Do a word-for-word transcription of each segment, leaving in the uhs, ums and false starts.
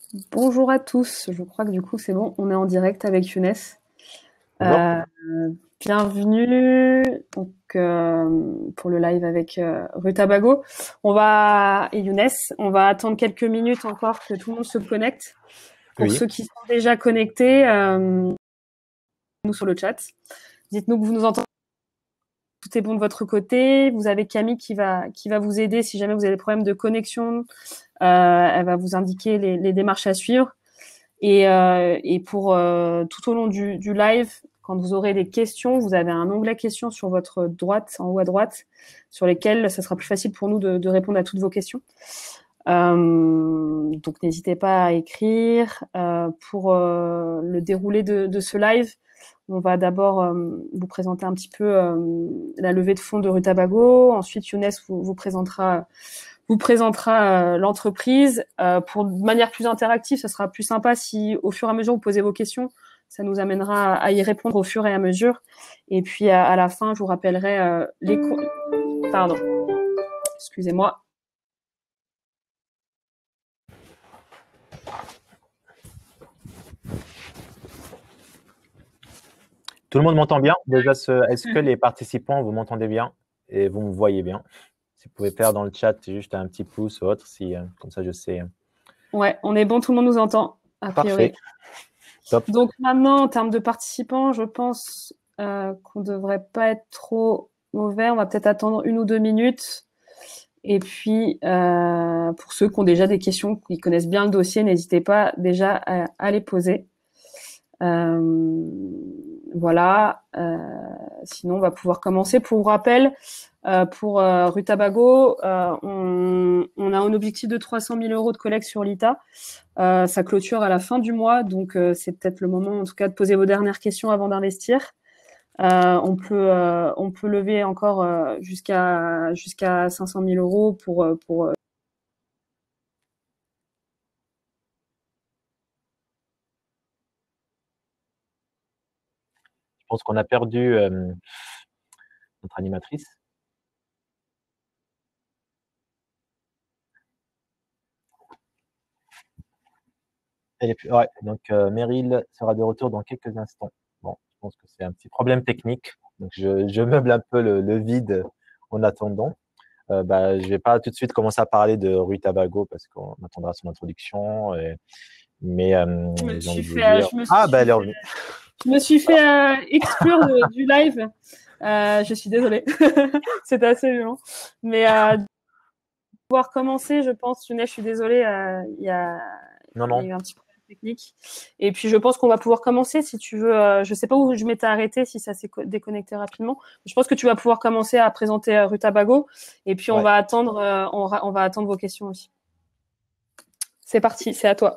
Bonjour à tous, je crois que du coup c'est bon, on est en direct avec Younes. Bonjour. Euh, bienvenue donc, euh, pour le live avec euh, Rutabago. On va, et Younes, on va attendre quelques minutes encore que tout le monde se connecte. Pour Oui, ceux qui sont déjà connectés, euh, nous sur le chat, dites-nous que vous nous entendez. Tout est bon de votre côté. Vous avez Camille qui va, qui va vous aider si jamais vous avez des problèmes de connexion. Euh, elle va vous indiquer les, les démarches à suivre. Et, euh, et pour euh, tout au long du, du live, quand vous aurez des questions, vous avez un onglet questions sur votre droite, en haut à droite, sur lesquels ça sera plus facile pour nous de, de répondre à toutes vos questions. Euh, donc n'hésitez pas à écrire. Euh, pour euh, le déroulé de, de ce live, on va d'abord euh, vous présenter un petit peu euh, la levée de fonds de Rutabago. Ensuite, Younes vous, vous présentera vous présentera euh, l'entreprise. Euh, pour de manière plus interactive, ça sera plus sympa si au fur et à mesure vous posez vos questions. Ça nous amènera à y répondre au fur et à mesure. Et puis à, à la fin, je vous rappellerai euh, les... Pardon, excusez-moi. tout le monde m'entend bien. Déjà, ce- est-ce que les participants, vous m'entendez bien et vous me voyez bien? Si vous pouvez faire dans le chat juste un petit pouce ou autre, si, euh, comme ça je sais. Ouais, on est bon, tout le monde nous entend, a Parfait, priori. top. Donc maintenant, en termes de participants, je pense euh, qu'on devrait pas être trop mauvais. On va peut-être attendre une ou deux minutes. Et puis, euh, pour ceux qui ont déjà des questions, qui connaissent bien le dossier, n'hésitez pas déjà à, à les poser. Euh, voilà. Euh, sinon, on va pouvoir commencer. Pour rappel, euh, pour euh, Rutabago, euh, on, on a un objectif de trois cent mille euros de collecte sur l'I T A. Euh, ça clôture à la fin du mois, donc euh, c'est peut-être le moment, en tout cas, de poser vos dernières questions avant d'investir. Euh, on peut euh, on peut lever encore euh, jusqu'à jusqu'à cinq cent mille euros pour pour euh, Je pense qu'on a perdu euh, notre animatrice. Elle est plus... ouais, donc, euh, Meryl sera de retour dans quelques instants. Bon, je pense que c'est un petit problème technique. Donc, je, je meuble un peu le, le vide en attendant. Euh, bah, je vais pas tout de suite commencer à parler de Rutabago parce qu'on attendra son introduction. Et- mais euh, je me j'ai suis envie de vous fait euh, dire. je me Ah, bah, suis elle est fait, revenue. je me suis fait euh, exclure de- du live. Euh, je suis désolée. C'était assez violent. Mais euh, pouvoir commencer, je pense, Younes, je suis désolée, euh, il y a Non, il y a non. eu un petit problème technique. Et puis je pense qu'on va pouvoir commencer si tu veux. Euh, je sais pas où je m'étais arrêtée, si ça s'est co- déconnecté rapidement. Je pense que tu vas pouvoir commencer à présenter euh, Rutabago. Et puis on Ouais. va attendre, euh, on, ra- on va attendre vos questions aussi. C'est parti, c'est à toi.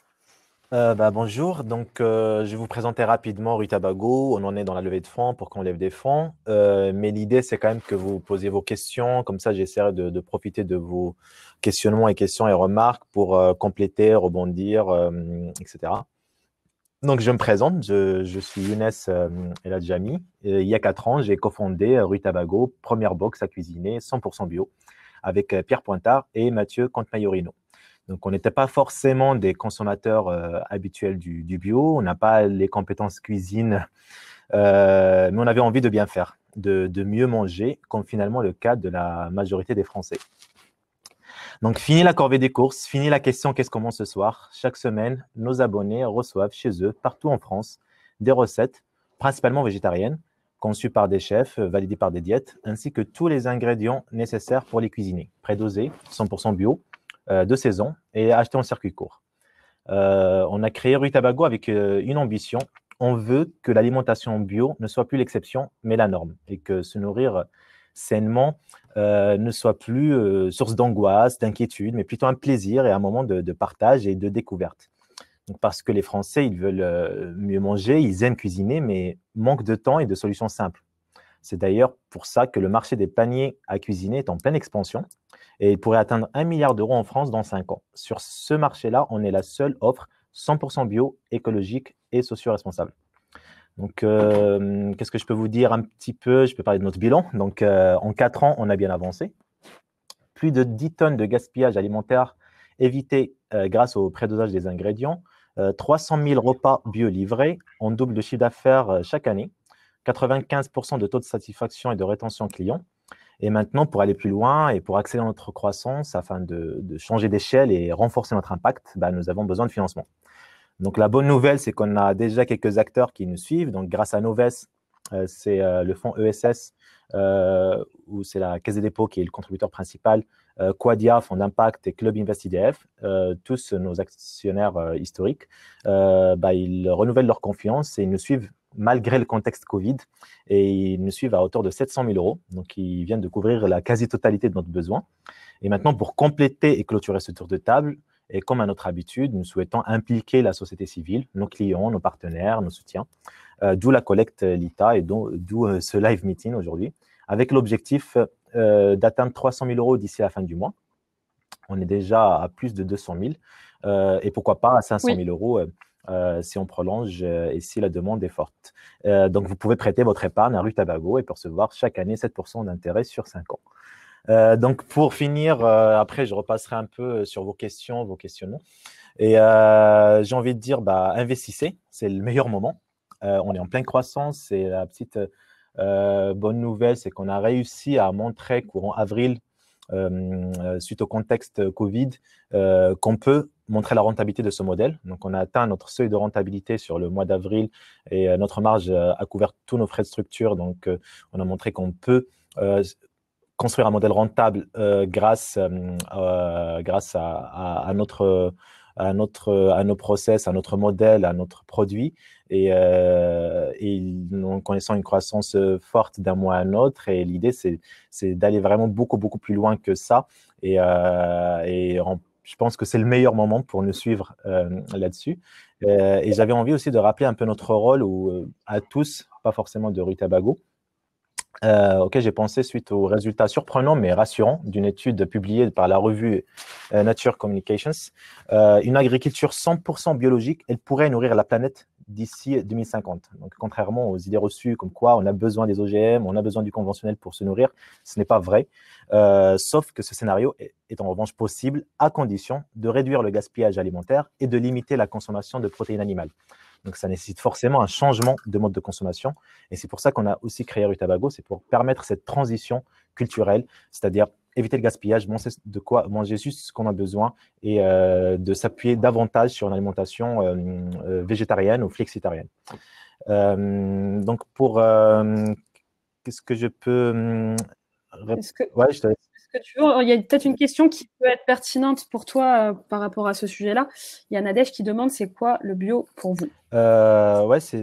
Euh, bah, bonjour. Donc, euh, je vais vous présenter rapidement Rutabago. On en est dans la levée de fonds pour qu'on lève des fonds. Euh, mais l'idée, c'est quand même que vous posiez vos questions. Comme ça, j'essaierai de, de profiter de vos questionnements et questions et remarques pour euh, compléter, rebondir, euh, et cetera. Donc, je me présente. Je, je suis Younes euh, El Hadjami. Et il y a quatre ans, j'ai cofondé euh, Rutabago, première box à cuisiner cent pour cent bio, avec euh, Pierre Pointard et Mathieu Conte-Majorino. Donc, on n'était pas forcément des consommateurs euh, habituels du, du bio. On n'a pas les compétences cuisine, euh, mais on avait envie de bien faire, de, de mieux manger, comme finalement le cas de la majorité des Français. Donc, fini la corvée des courses, fini la question qu'est-ce qu'on mange ce soir. Chaque semaine, nos abonnés reçoivent chez eux, partout en France, des recettes, principalement végétariennes, conçues par des chefs, validées par des diètes, ainsi que tous les ingrédients nécessaires pour les cuisiner, prédosés, cent pour cent bio, euh, de saison et achetés en circuit court. Euh, on a créé Rutabago avec euh, une ambition. On veut que l'alimentation bio ne soit plus l'exception, mais la norme, et que se nourrir sainement euh, ne soit plus euh, source d'angoisse, d'inquiétude, mais plutôt un plaisir et un moment de, de partage et de découverte. Donc, parce que les Français, ils veulent euh, mieux manger, ils aiment cuisiner, mais manquent de temps et de solutions simples. C'est d'ailleurs pour ça que le marché des paniers à cuisiner est en pleine expansion et il pourrait atteindre un milliard d'euros en France dans cinq ans. Sur ce marché-là, on est la seule offre cent pour cent bio, écologique et socio-responsable. Donc, euh, qu'est-ce que je peux vous dire un petit peu? Je peux parler de notre bilan. Donc, euh, en quatre ans, on a bien avancé. Plus de dix tonnes de gaspillage alimentaire évité euh, grâce au prédosage des ingrédients, euh, trois cent mille repas bio livrés, on double de chiffre d'affaires euh, chaque année, quatre-vingt-quinze pour cent de taux de satisfaction et de rétention client. Et maintenant, pour aller plus loin et pour accélérer notre croissance afin de, de changer d'échelle et renforcer notre impact, bah, nous avons besoin de financement. Donc, la bonne nouvelle, c'est qu'on a déjà quelques acteurs qui nous suivent. Donc, grâce à Noves, euh, c'est euh, le fonds E S S, euh, où c'est la Caisse des dépôts qui est le contributeur principal, euh, Quadia, Fonds d'impact et Club Invest I D F, euh, tous nos actionnaires euh, historiques, euh, bah, ils renouvellent leur confiance et ils nous suivent malgré le contexte Covid, et ils nous suivent à hauteur de sept cent mille euros. Donc, ils viennent de couvrir la quasi-totalité de notre besoin. Et maintenant, pour compléter et clôturer ce tour de table, et comme à notre habitude, nous souhaitons impliquer la société civile, nos clients, nos partenaires, nos soutiens, euh, d'où la collecte Lita et d'où euh, ce live meeting aujourd'hui, avec l'objectif euh, d'atteindre trois cent mille euros d'ici la fin du mois. On est déjà à plus de deux cent mille, euh, et pourquoi pas à cinq cent mille oui. euros euh, euh, si on prolonge euh, et si la demande est forte. Euh, donc, vous pouvez prêter votre épargne à Rutabago et percevoir chaque année sept pour cent d'intérêt sur cinq ans. Euh, donc, pour finir, euh, après, je repasserai un peu sur vos questions, vos questionnements. Et euh, j'ai envie de dire, bah, investissez, c'est le meilleur moment. Euh, on est en pleine croissance. C'est la petite euh, bonne nouvelle, c'est qu'on a réussi à montrer courant avril, euh, suite au contexte Covid, euh, qu'on peut montrer la rentabilité de ce modèle. Donc, on a atteint notre seuil de rentabilité sur le mois d'avril et euh, notre marge a couvert tous nos frais de structure. Donc, euh, on a montré qu'on peut euh, construire un modèle rentable euh, grâce, euh, grâce à, à, à, notre, à, notre, à nos process, à notre modèle, à notre produit. Et, euh, et en connaissant une croissance forte d'un mois à un autre. Et l'idée, c'est d'aller vraiment beaucoup, beaucoup plus loin que ça. Et, euh, et en, je pense que c'est le meilleur moment pour nous suivre euh, là-dessus. Euh, et j'avais envie aussi de rappeler un peu notre rôle où, à tous, pas forcément de Rutabago, Euh, auquel j'ai pensé suite aux résultats surprenants mais rassurants d'une étude publiée par la revue euh, Nature Communications. Euh, une agriculture cent pour cent biologique, elle pourrait nourrir la planète d'ici deux mille cinquante. Donc, contrairement aux idées reçues comme quoi on a besoin des O G M, on a besoin du conventionnel pour se nourrir, ce n'est pas vrai. Euh, sauf que ce scénario est, est en revanche possible à condition de réduire le gaspillage alimentaire et de limiter la consommation de protéines animales. Donc, ça nécessite forcément un changement de mode de consommation. Et c'est pour ça qu'on a aussi créé Rutabago, c'est pour permettre cette transition culturelle, c'est-à-dire éviter le gaspillage, manger de quoi manger juste ce qu'on a besoin et euh, de s'appuyer davantage sur une alimentation euh, euh, végétarienne ou flexitarienne. Euh, donc, pour euh, qu'est-ce que je peux Est-ce que, ouais, je te... est-ce que tu veux, il y a peut-être une question qui peut être pertinente pour toi euh, par rapport à ce sujet-là. Il y a Nadège qui demande c'est quoi le bio pour vous? euh, Ouais, c'est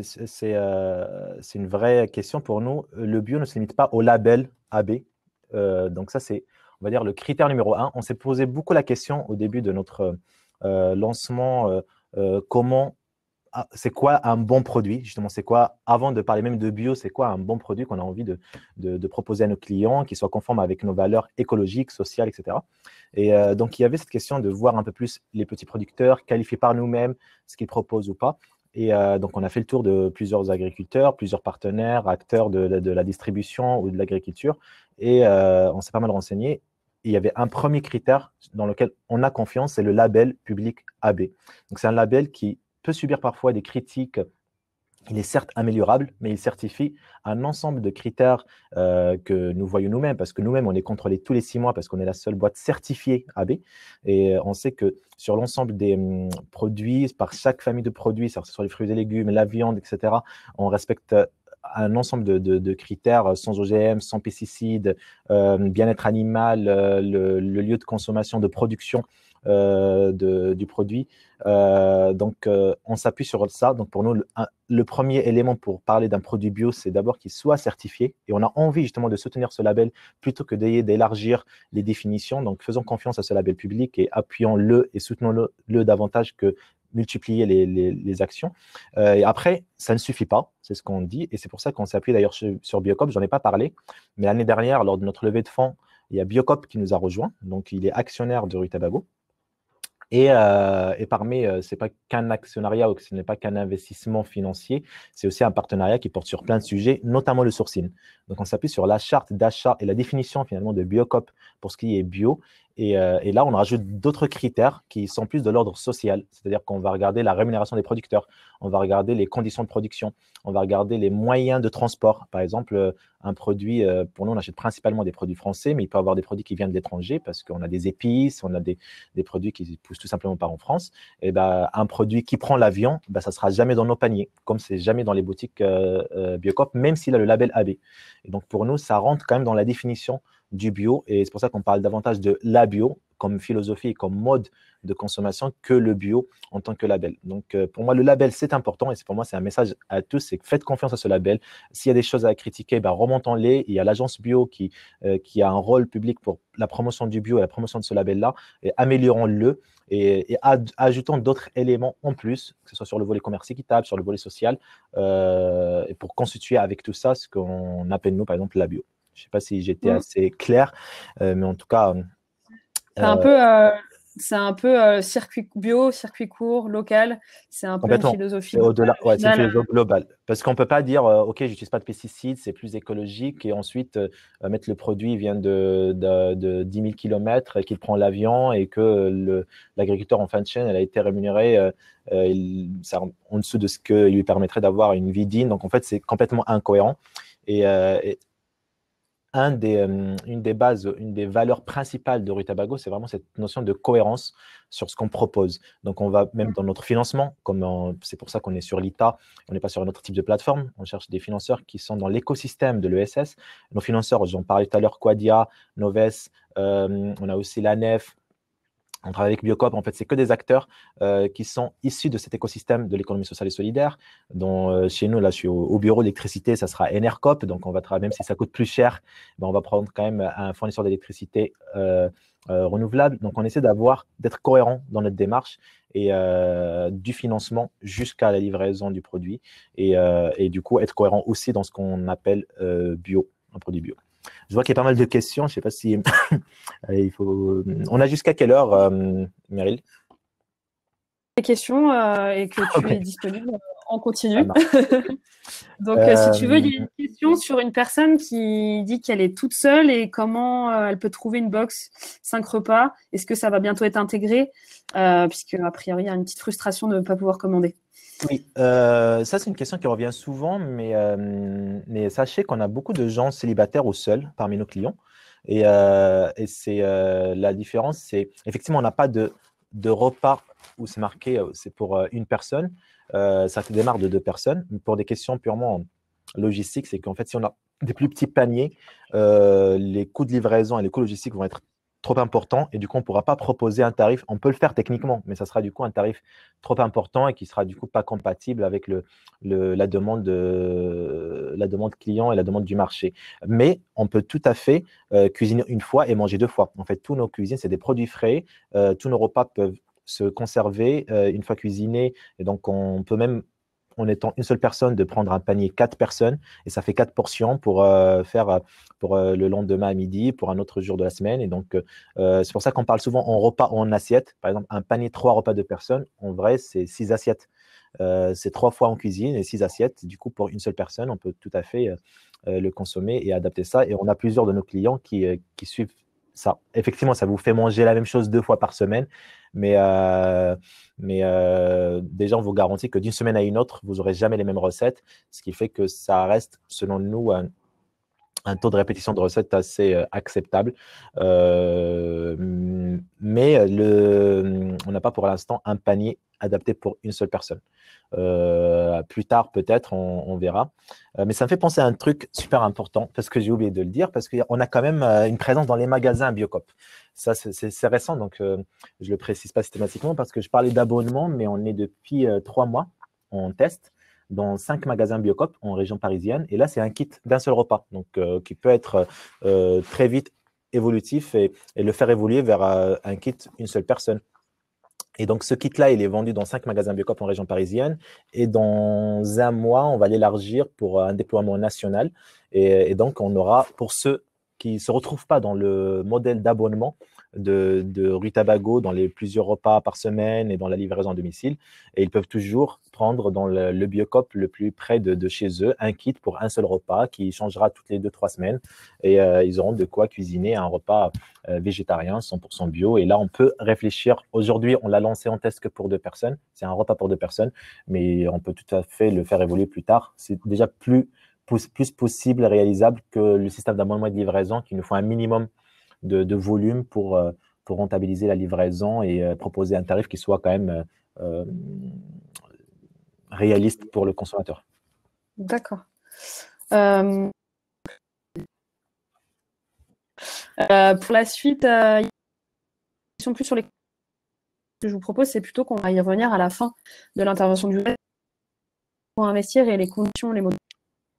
euh, une vraie question pour nous. Le bio ne se limite pas au label A B. Euh, donc ça, c'est, on va dire, le critère numéro un. On s'est posé beaucoup la question au début de notre euh, lancement, euh, euh, comment, ah, c'est quoi un bon produit? Justement, c'est quoi, avant de parler même de bio, c'est quoi un bon produit qu'on a envie de, de, de proposer à nos clients, qui soit conforme avec nos valeurs écologiques, sociales, et cetera. Et euh, donc, il y avait cette question de voir un peu plus les petits producteurs qualifiés par nous-mêmes, ce qu'ils proposent ou pas. Et euh, donc, on a fait le tour de plusieurs agriculteurs, plusieurs partenaires, acteurs de, de, de la distribution ou de l'agriculture. Et euh, on s'est pas mal renseigné. Et il y avait un premier critère dans lequel on a confiance, c'est le label public A B. Donc, c'est un label qui peut subir parfois des critiques. Il est certes améliorable, mais il certifie un ensemble de critères euh, que nous voyons nous-mêmes, parce que nous-mêmes, on est contrôlé tous les six mois, parce qu'on est la seule boîte certifiée A B. Et on sait que sur l'ensemble des hum, produits, par chaque famille de produits, que ce soit les fruits et légumes, la viande, et cetera, on respecte un ensemble de, de, de critères sans O G M, sans pesticides, euh, bien-être animal, euh, le, le lieu de consommation, de production euh, de, du produit. Euh, donc, euh, on s'appuie sur ça. Donc, pour nous, le, un, le premier élément pour parler d'un produit bio, c'est d'abord qu'il soit certifié. Et on a envie justement de soutenir ce label plutôt que d'élargir les définitions. Donc, faisons confiance à ce label public et appuyons-le et soutenons-le le davantage que multiplier les, les, les actions. Euh, et après, ça ne suffit pas, c'est ce qu'on dit. Et c'est pour ça qu'on s'est appuyé d'ailleurs sur, sur Biocop. J'en ai pas parlé, mais l'année dernière, lors de notre levée de fonds, il y a Biocop qui nous a rejoint. Donc, il est actionnaire de Rutabago. Et, euh, et parmi, euh, ce n'est pas qu'un actionnariat ou que ce n'est pas qu'un investissement financier, c'est aussi un partenariat qui porte sur plein de sujets, notamment le sourcing. Donc, on s'appuie sur la charte d'achat et la définition finalement de Biocop pour ce qui est bio. Et, euh, et là, on rajoute d'autres critères qui sont plus de l'ordre social. C'est-à-dire qu'on va regarder la rémunération des producteurs, on va regarder les conditions de production, on va regarder les moyens de transport. Par exemple, euh, un produit, euh, pour nous, on achète principalement des produits français, mais il peut y avoir des produits qui viennent de l'étranger parce qu'on a des épices, on a des, des produits qui poussent tout simplement pas en France. Et ben, un produit qui prend l'avion, ben, ça ne sera jamais dans nos paniers, comme c'est jamais dans les boutiques euh, euh, Biocoop, même s'il a le label A B. Et donc, pour nous, ça rentre quand même dans la définition du bio. Et c'est pour ça qu'on parle davantage de la bio comme philosophie, comme mode de consommation que le bio en tant que label. Donc, euh, pour moi, le label, c'est important et c'est pour moi, c'est un message à tous, c'est que faites confiance à ce label. S'il y a des choses à critiquer, ben, remontons-les. Il y a l'agence bio qui, euh, qui a un rôle public pour la promotion du bio et la promotion de ce label-là, et améliorons-le et, et ad, ajoutons d'autres éléments en plus, que ce soit sur le volet commerce équitable, sur le volet social, euh, et pour constituer avec tout ça ce qu'on appelle, nous, par exemple, la bio. Je ne sais pas si j'étais Mmh. assez clair, euh, mais en tout cas… C'est un peu, euh, c'est un peu euh, circuit bio, circuit court, local. C'est un peu une philosophie C'est au-delà, globale, au ouais, c'est une final. philosophie globale. Parce qu'on ne peut pas dire, euh, OK, j'utilise pas de pesticides, c'est plus écologique, et ensuite euh, mettre le produit il vient de, de, de dix mille kilomètres, et qu'il prend l'avion, et que le, l'agriculteur en fin de chaîne, elle a été rémunéré euh, euh, il, ça, en dessous de ce qui lui permettrait d'avoir une vie digne. Donc, en fait, c'est complètement incohérent. Et, euh, et Un des, euh, une des bases, une des valeurs principales de Rutabaga, c'est vraiment cette notion de cohérence sur ce qu'on propose. Donc, on va même dans notre financement, comme en- c'est pour ça qu'on est sur l'I T A, on n'est pas sur un autre type de plateforme. On cherche des financeurs qui sont dans l'écosystème de l'E S S. Nos financeurs, j'en parlais tout à l'heure, Quadia, Noves, euh, on a aussi la Nef. On travaille avec Biocoop, en fait, c'est que des acteurs euh, qui sont issus de cet écosystème de l'économie sociale et solidaire. Dont euh, chez nous, là, je suis au, au bureau d'électricité, ça sera Enercoop. Donc, on va travailler, même si ça coûte plus cher, ben, on va prendre quand même un fournisseur d'électricité euh, euh, renouvelable. Donc, on essaie d'avoir, d'être cohérent dans notre démarche et euh, du financement jusqu'à la livraison du produit. Et, euh, et du coup, être cohérent aussi dans ce qu'on appelle euh, bio, un produit bio. Je vois qu'il y a pas mal de questions. Je ne sais pas si il faut… On a jusqu'à quelle heure, euh, Meryl? Des questions euh, et que tu Ok, es disponible en ça continu. marche. Donc, euh, si tu veux, il y a Euh, une question sur une personne qui dit qu'elle est toute seule et comment euh, elle peut trouver une box cinq repas. Est-ce que ça va bientôt être intégré euh, puisque, a priori, il y a une petite frustration de ne pas pouvoir commander. oui, euh, ça c'est une question qui revient souvent, mais, euh, mais sachez qu'on a beaucoup de gens célibataires ou seuls parmi nos clients. Et, euh, et c'est euh, la différence, c'est effectivement, on n'a pas de, de repas où c'est marqué, euh, c'est pour euh, une personne. Euh, ça démarre de deux personnes. Mais pour des questions purement logistiques, c'est qu'en fait, si on a des plus petits paniers, euh, les coûts de livraison et les coûts logistiques vont être trop importants et du coup, on ne pourra pas proposer un tarif. On peut le faire techniquement, mais ça sera du coup un tarif trop important et qui sera du coup pas compatible avec le, le, la, demande de, la demande client et la demande du marché. Mais on peut tout à fait euh, cuisiner une fois et manger deux fois. En fait, tous nos cuisines, c'est des produits frais. Euh, tous nos repas peuvent se conserver euh, une fois cuisinés. Et donc, on peut même, en étant une seule personne, de prendre un panier quatre personnes et ça fait quatre portions pour euh, faire pour euh, le lendemain à midi, pour un autre jour de la semaine. Et donc, euh, c'est pour ça qu'on parle souvent en repas ou en assiette. Par exemple, un panier trois repas de personnes, en vrai, c'est six assiettes. Euh, c'est trois fois en cuisine et six assiettes. Du coup, pour une seule personne, on peut tout à fait euh, le consommer et adapter ça. Et on a plusieurs de nos clients qui, euh, qui suivent ça. Effectivement, ça vous fait manger la même chose deux fois par semaine, mais, euh, mais euh, déjà, on vous garantit que d'une semaine à une autre, vous n'aurez jamais les mêmes recettes, ce qui fait que ça reste, selon nous, un, un taux de répétition de recettes assez euh, acceptable. Euh, mais le, on n'a pas pour l'instant un panier adapté pour une seule personne. Euh, plus tard, peut-être, on, on verra. Euh, mais ça me fait penser à un truc super important, parce que j'ai oublié de le dire, parce qu'on a quand même euh, une présence dans les magasins Biocoop. Ça, c'est récent, donc euh, je ne le précise pas systématiquement, parce que je parlais d'abonnement, mais on est depuis euh, trois mois en test dans cinq magasins Biocoop en région parisienne. Et là, c'est un kit d'un seul repas, donc euh, qui peut être euh, très vite évolutif et, et le faire évoluer vers euh, un kit une seule personne. Et donc, ce kit-là, il est vendu dans cinq magasins Biocoop en région parisienne. Et dans un mois, on va l'élargir pour un déploiement national. Et, et donc, on aura, pour ceux qui ne se retrouvent pas dans le modèle d'abonnement, de, de Rue-Tabago dans les plusieurs repas par semaine et dans la livraison à domicile. Et ils peuvent toujours prendre dans le, le Biocoop le plus près de, de chez eux un kit pour un seul repas qui changera toutes les deux, trois semaines. Et euh, ils auront de quoi cuisiner un repas euh, végétarien, cent pour cent bio. Et là, on peut réfléchir. Aujourd'hui, on l'a lancé en test que pour deux personnes. C'est un repas pour deux personnes, mais on peut tout à fait le faire évoluer plus tard. C'est déjà plus, plus possible, réalisable que le système d'abonnement et de livraison qui nous faut un minimum de, de volume pour, euh, pour rentabiliser la livraison et euh, proposer un tarif qui soit quand même euh, réaliste pour le consommateur. D'accord. Euh, euh, pour la suite, euh, plus sur les que je vous propose, c'est plutôt qu'on va y revenir à la fin de l'intervention du pour investir et les conditions, les modèles.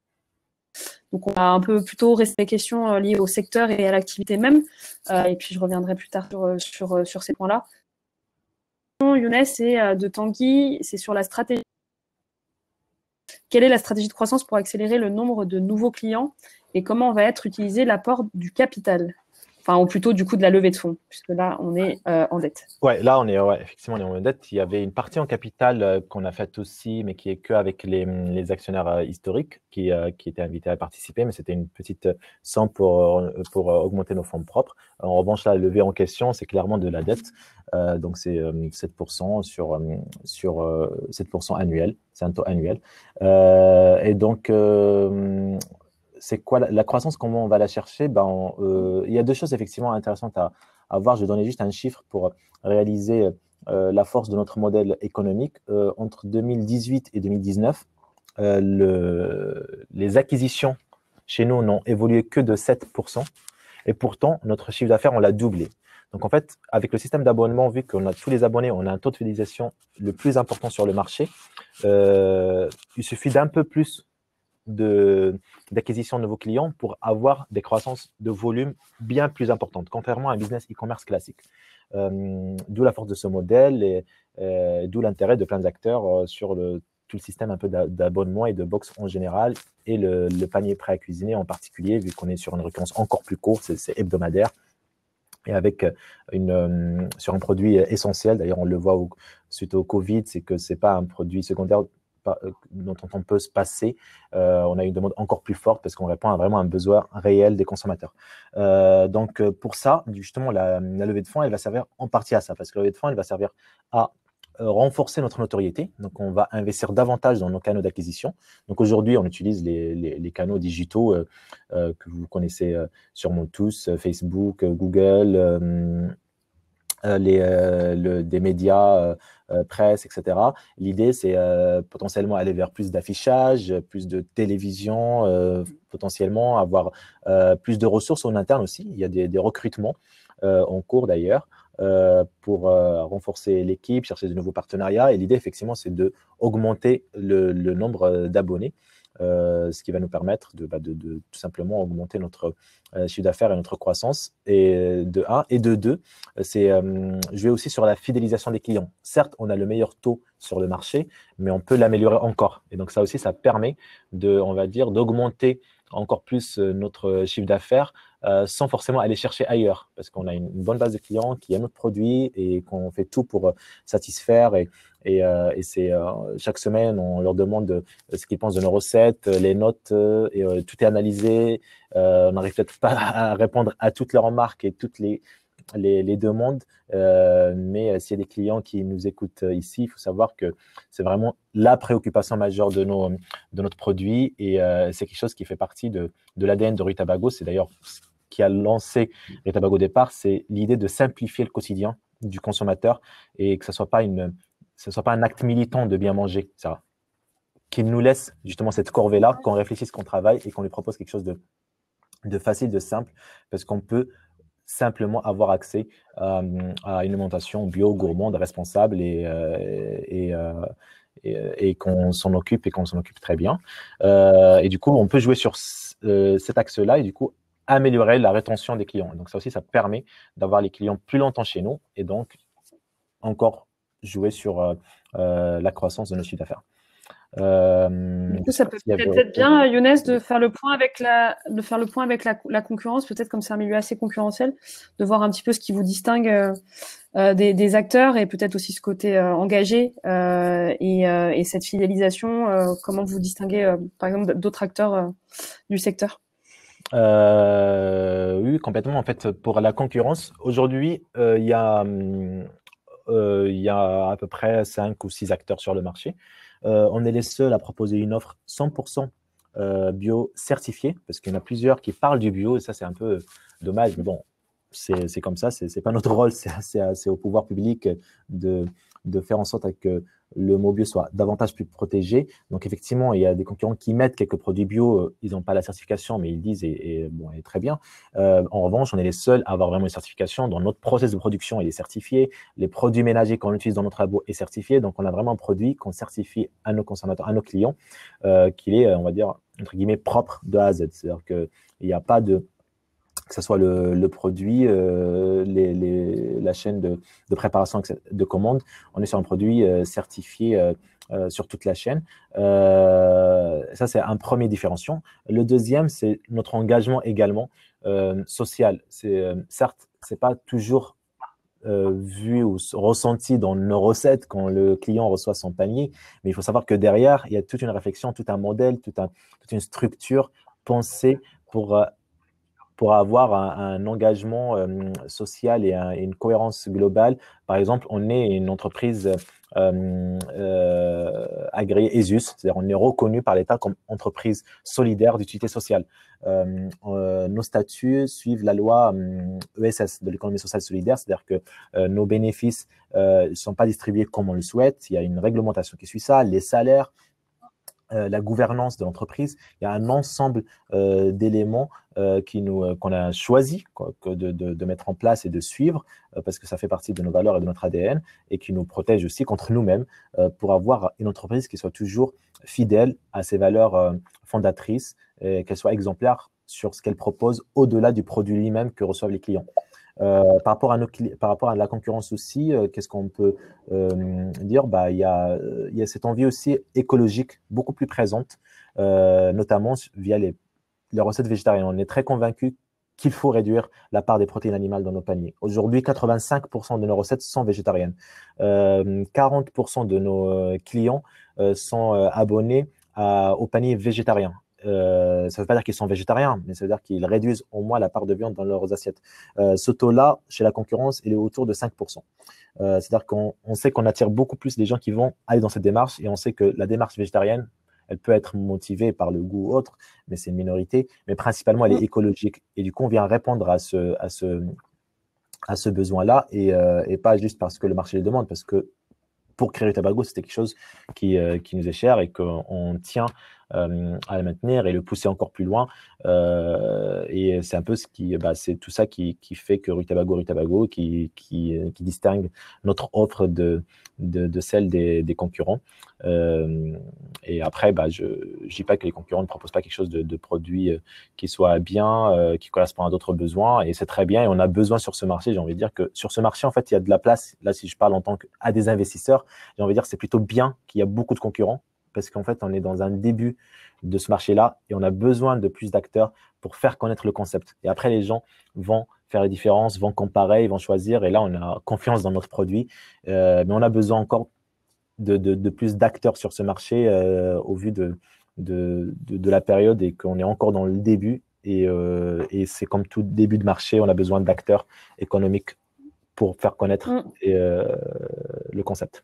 Donc, on va un peu plutôt rester questions liées au secteur et à l'activité même. Euh, et puis, je reviendrai plus tard sur, sur, sur ces points-là. Younes et de Tanguy, c'est sur la stratégie. Quelle est la stratégie de croissance pour accélérer le nombre de nouveaux clients et comment va être utilisé l'apport du capital? Enfin, ou plutôt du coup de la levée de fonds, puisque là, on est euh, en dette. Ouais, là, on est, ouais, effectivement, on est en dette. Il y avait une partie en capital euh, qu'on a faite aussi, mais qui est qu'avec les, les actionnaires euh, historiques qui, euh, qui étaient invités à participer, mais c'était une petite somme pour, pour euh, augmenter nos fonds propres. En revanche, la levée en question, c'est clairement de la dette. Euh, donc, c'est euh, sept pour cent sur, euh, sur euh, sept pour cent annuel. C'est un taux annuel. Euh, et donc, euh, c'est quoi la, la croissance, comment on va la chercher? Ben, euh, il y a deux choses effectivement intéressantes à, à voir. Je vais donner juste un chiffre pour réaliser euh, la force de notre modèle économique. Euh, entre deux mille dix-huit et deux mille dix-neuf, euh, le, les acquisitions chez nous n'ont évolué que de sept pour cent. Et pourtant, notre chiffre d'affaires, on l'a doublé. Donc, en fait, avec le système d'abonnement, vu qu'on a tous les abonnés, on a un taux de fidélisation le plus important sur le marché, euh, il suffit d'un peu plus d'acquisition de, de nouveaux clients pour avoir des croissances de volume bien plus importantes, contrairement à un business e-commerce classique. Euh, d'où la force de ce modèle et euh, d'où l'intérêt de plein d'acteurs euh, sur le, tout le système un peu d'abonnement et de box en général et le, le panier prêt à cuisiner en particulier, vu qu'on est sur une récurrence encore plus courte, c'est hebdomadaire. Et avec une, euh, sur un produit essentiel, d'ailleurs on le voit au, suite au Covid, c'est que ce n'est pas un produit secondaire dont on peut se passer. Euh, on a une demande encore plus forte parce qu'on répond à vraiment un besoin réel des consommateurs. Euh, donc, pour ça, justement, la, la levée de fonds, elle va servir en partie à ça, parce que la levée de fonds, elle va servir à euh, renforcer notre notoriété. Donc, on va investir davantage dans nos canaux d'acquisition. Donc, aujourd'hui, on utilise les, les, les canaux digitaux euh, euh, que vous connaissez euh, sûrement tous, Facebook, Google, euh, Euh, les, euh, le, des médias, euh, euh, presse, et cetera. L'idée, c'est euh, potentiellement aller vers plus d'affichage, plus de télévision, euh, potentiellement avoir euh, plus de ressources en interne aussi. Il y a des, des recrutements euh, en cours d'ailleurs euh, pour euh, renforcer l'équipe, chercher de nouveaux partenariats. Et l'idée, effectivement, c'est d'augmenter le, le nombre d'abonnés. Euh, ce qui va nous permettre de, bah, de, de tout simplement augmenter notre euh, chiffre d'affaires et notre croissance, et de un. Et de deux, c'est euh, jouer aussi sur la fidélisation des clients. Certes, on a le meilleur taux sur le marché, mais on peut l'améliorer encore. Et donc ça aussi, ça permet de, on va dire, d'augmenter encore plus notre chiffre d'affaires euh, sans forcément aller chercher ailleurs, parce qu'on a une, une bonne base de clients qui aiment notre produit et qu'on fait tout pour satisfaire. Et, et, euh, et c'est euh, chaque semaine, on leur demande de, ce qu'ils pensent de nos recettes, les notes, euh, et euh, tout est analysé. Euh, on n'arrive peut-être pas à répondre à toutes leurs remarques et toutes les Les, les demandes, euh, mais euh, s'il y a des clients qui nous écoutent euh, ici, il faut savoir que c'est vraiment la préoccupation majeure de, nos, de notre produit, et euh, c'est quelque chose qui fait partie de, de l'A D N de Rue-Tabago. C'est d'ailleurs ce qui a lancé Rue-Tabago au départ, c'est l'idée de simplifier le quotidien du consommateur et que ce ne soit pas une, ce soit pas un acte militant de bien manger, ça, qu'il nous laisse justement cette corvée-là, qu'on réfléchisse, qu'on travaille et qu'on lui propose quelque chose de, de facile, de simple, parce qu'on peut simplement avoir accès euh, à une alimentation bio, gourmande, responsable, et, euh, et, euh, et, et qu'on s'en occupe et qu'on s'en occupe très bien. Euh, et du coup, on peut jouer sur euh, cet axe-là et du coup, améliorer la rétention des clients. Donc ça aussi, ça permet d'avoir les clients plus longtemps chez nous et donc encore jouer sur euh, euh, la croissance de nos chiffres d'affaires. Euh, Du je coup, sais ça pas peut s'il y avait peut-être autre être chose. bien, Younes, de faire le point avec la, de faire le point avec la, la concurrence, peut-être comme c'est un milieu assez concurrentiel, de voir un petit peu ce qui vous distingue euh, euh, des, des acteurs et peut-être aussi ce côté euh, engagé euh, et, euh, et cette fidélisation, euh, comment vous distinguez, euh, par exemple, d'autres acteurs euh, du secteur. Euh, oui, complètement. En fait, pour la concurrence, aujourd'hui, euh, il y a, hum, euh, il y a à peu près cinq ou six acteurs sur le marché. Euh, on est les seuls à proposer une offre cent pour cent euh, bio certifiée, parce qu'il y en a plusieurs qui parlent du bio, et ça, c'est un peu dommage, mais bon, c'est c'est comme ça, c'est c'est pas notre rôle, c'est c'est- c'est au pouvoir public de, de faire en sorte que le mot bio soit davantage plus protégé. Donc, effectivement, il y a des concurrents qui mettent quelques produits bio, euh, ils n'ont pas la certification, mais ils disent, et, et bon, et très bien. Euh, en revanche, on est les seuls à avoir vraiment une certification. Dans notre process de production, il est certifié. Les produits ménagers qu'on utilise dans notre labo est certifié. Donc, on a vraiment un produit qu'on certifie à nos consommateurs, à nos clients, euh, qu'il est, on va dire, entre guillemets, propre de A à Z. C'est-à-dire qu'il n'y a pas de que ce soit le, le produit, euh, les, les, la chaîne de, de préparation de commande. On est sur un produit euh, certifié euh, euh, sur toute la chaîne. Euh, ça, c'est un premier différenciant. Le deuxième, c'est notre engagement également euh, social. C'est, euh, certes, ce n'est pas toujours euh, vu ou ressenti dans nos recettes quand le client reçoit son panier, mais il faut savoir que derrière, il y a toute une réflexion, tout un modèle, tout un, toute une structure pensée pour euh, pour avoir un, un engagement euh, social et, un, et, une cohérence globale. Par exemple, on est une entreprise euh, euh, agréée E S U S, c'est-à-dire on est reconnu par l'État comme entreprise solidaire d'utilité sociale. Euh, euh, nos statuts suivent la loi euh, E S S de l'économie sociale solidaire, c'est-à-dire que euh, nos bénéfices ne euh, sont pas distribués comme on le souhaite. Il y a une réglementation qui suit ça, les salaires, Euh, la gouvernance de l'entreprise. Il y a un ensemble euh, d'éléments euh, qui nous, euh, qu'on a choisi quoi, que de, de, de, mettre en place et de suivre euh, parce que ça fait partie de nos valeurs et de notre A D N et qui nous protège aussi contre nous-mêmes euh, pour avoir une entreprise qui soit toujours fidèle à ses valeurs euh, fondatrices et qu'elle soit exemplaire sur ce qu'elle propose au-delà du produit lui-même que reçoivent les clients. Euh, par, rapport à nos, par rapport à la concurrence aussi, euh, qu'est-ce qu'on peut euh, dire bah, il, y a, il y a cette envie aussi écologique beaucoup plus présente, euh, notamment via les, les recettes végétariennes. On est très convaincu qu'il faut réduire la part des protéines animales dans nos paniers. Aujourd'hui, quatre-vingt-cinq pour cent de nos recettes sont végétariennes. Euh, quarante pour cent de nos clients euh, sont euh, abonnés à, au panier végétarien. Euh, ça ne veut pas dire qu'ils sont végétariens, mais ça veut dire qu'ils réduisent au moins la part de viande dans leurs assiettes. Euh, ce taux-là, chez la concurrence, il est autour de cinq pour cent. Euh, c'est-à-dire qu'on on sait qu'on attire beaucoup plus des gens qui vont aller dans cette démarche et on sait que la démarche végétarienne, elle peut être motivée par le goût ou autre, mais c'est une minorité, mais principalement elle est écologique. Et du coup, on vient répondre à ce, à ce, à ce besoin-là et, euh, et pas juste parce que le marché le demande, parce que pour créer Tabago, c'était quelque chose qui, euh, qui nous est cher et qu'on tient euh, à le maintenir et le pousser encore plus loin. Euh, et c'est un peu ce qui, bah, c'est tout ça qui, qui fait que Rue Tabago, Rue Tabago, qui, qui, qui distingue notre offre de, de, de celle des, des concurrents. Euh, et après, bah, je ne dis pas que les concurrents ne proposent pas quelque chose de, de produit euh, qui soit bien, euh, qui correspond à d'autres besoins. Et c'est très bien. Et on a besoin sur ce marché. J'ai envie de dire que sur ce marché, en fait, il y a de la place. Là, si je parle en tant qu'à des investisseurs, j'ai envie de dire que c'est plutôt bien qu'il y a beaucoup de concurrents parce qu'en fait, on est dans un début de ce marché-là et on a besoin de plus d'acteurs pour faire connaître le concept. Et après, les gens vont faire les différences, vont comparer, ils vont choisir. Et là, on a confiance dans notre produit. Euh, mais on a besoin encore de, de, de plus d'acteurs sur ce marché euh, au vu de, de, de, de la période et qu'on est encore dans le début. Et, euh, et c'est comme tout début de marché, on a besoin d'acteurs économiques pour faire connaître Mm. et, euh, le concept.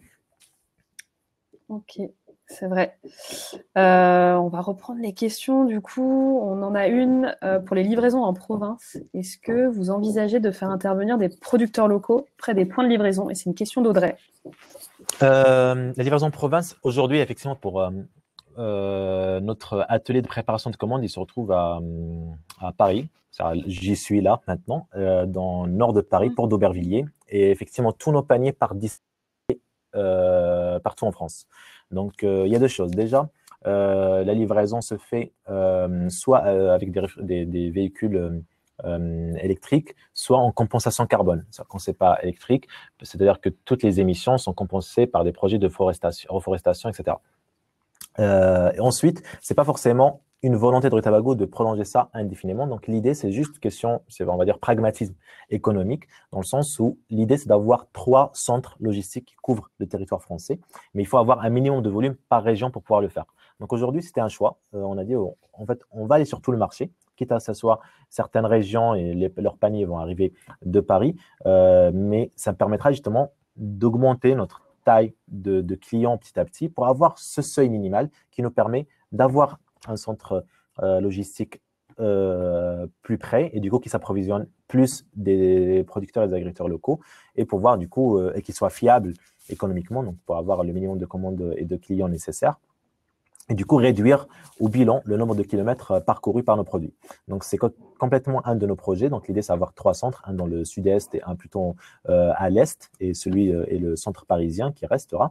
Ok, c'est vrai. Euh, on va reprendre les questions. Du coup, on en a une euh, pour les livraisons en province. Est-ce que vous envisagez de faire intervenir des producteurs locaux près des points de livraison? Et c'est une question d'Audrey. Euh, la livraison en province, aujourd'hui, effectivement, pour euh, euh, notre atelier de préparation de commandes, il se retrouve à, à Paris. J'y suis là maintenant, euh, dans le nord de Paris, Port d'Aubervilliers. Et effectivement, tous nos paniers partent d'ici euh, partout en France. Donc, euh, il y a deux choses. Déjà, euh, la livraison se fait euh, soit euh, avec des, des, des véhicules euh, électriques, soit en compensation carbone. Quand ce n'est pas électrique, c'est-à-dire que toutes les émissions sont compensées par des projets de forestation, reforestation, et cetera. Euh, et ensuite, c'est pas forcément une volonté de Rutabago de prolonger ça indéfiniment. Donc, l'idée, c'est juste question, c'est, on va dire, pragmatisme économique, dans le sens où l'idée, c'est d'avoir trois centres logistiques qui couvrent le territoire français, mais il faut avoir un minimum de volume par région pour pouvoir le faire. Donc, aujourd'hui, c'était un choix. Euh, on a dit, oh, en fait, on va aller sur tout le marché, quitte à s'asseoir certaines régions et les, leurs paniers vont arriver de Paris, euh, mais ça permettra justement d'augmenter notre taille de, de clients petit à petit pour avoir ce seuil minimal qui nous permet d'avoir un centre euh, logistique euh, plus près et du coup qui s'approvisionne plus des producteurs et des agriculteurs locaux et pour voir du coup euh, et qui soit fiable économiquement, donc pour avoir le minimum de commandes et de clients nécessaires. Et du coup, réduire au bilan le nombre de kilomètres parcourus par nos produits. Donc, c'est co complètement un de nos projets. Donc, l'idée, c'est d'avoir trois centres, un dans le sud-est et un plutôt euh, à l'est, et celui euh, est le centre parisien qui restera.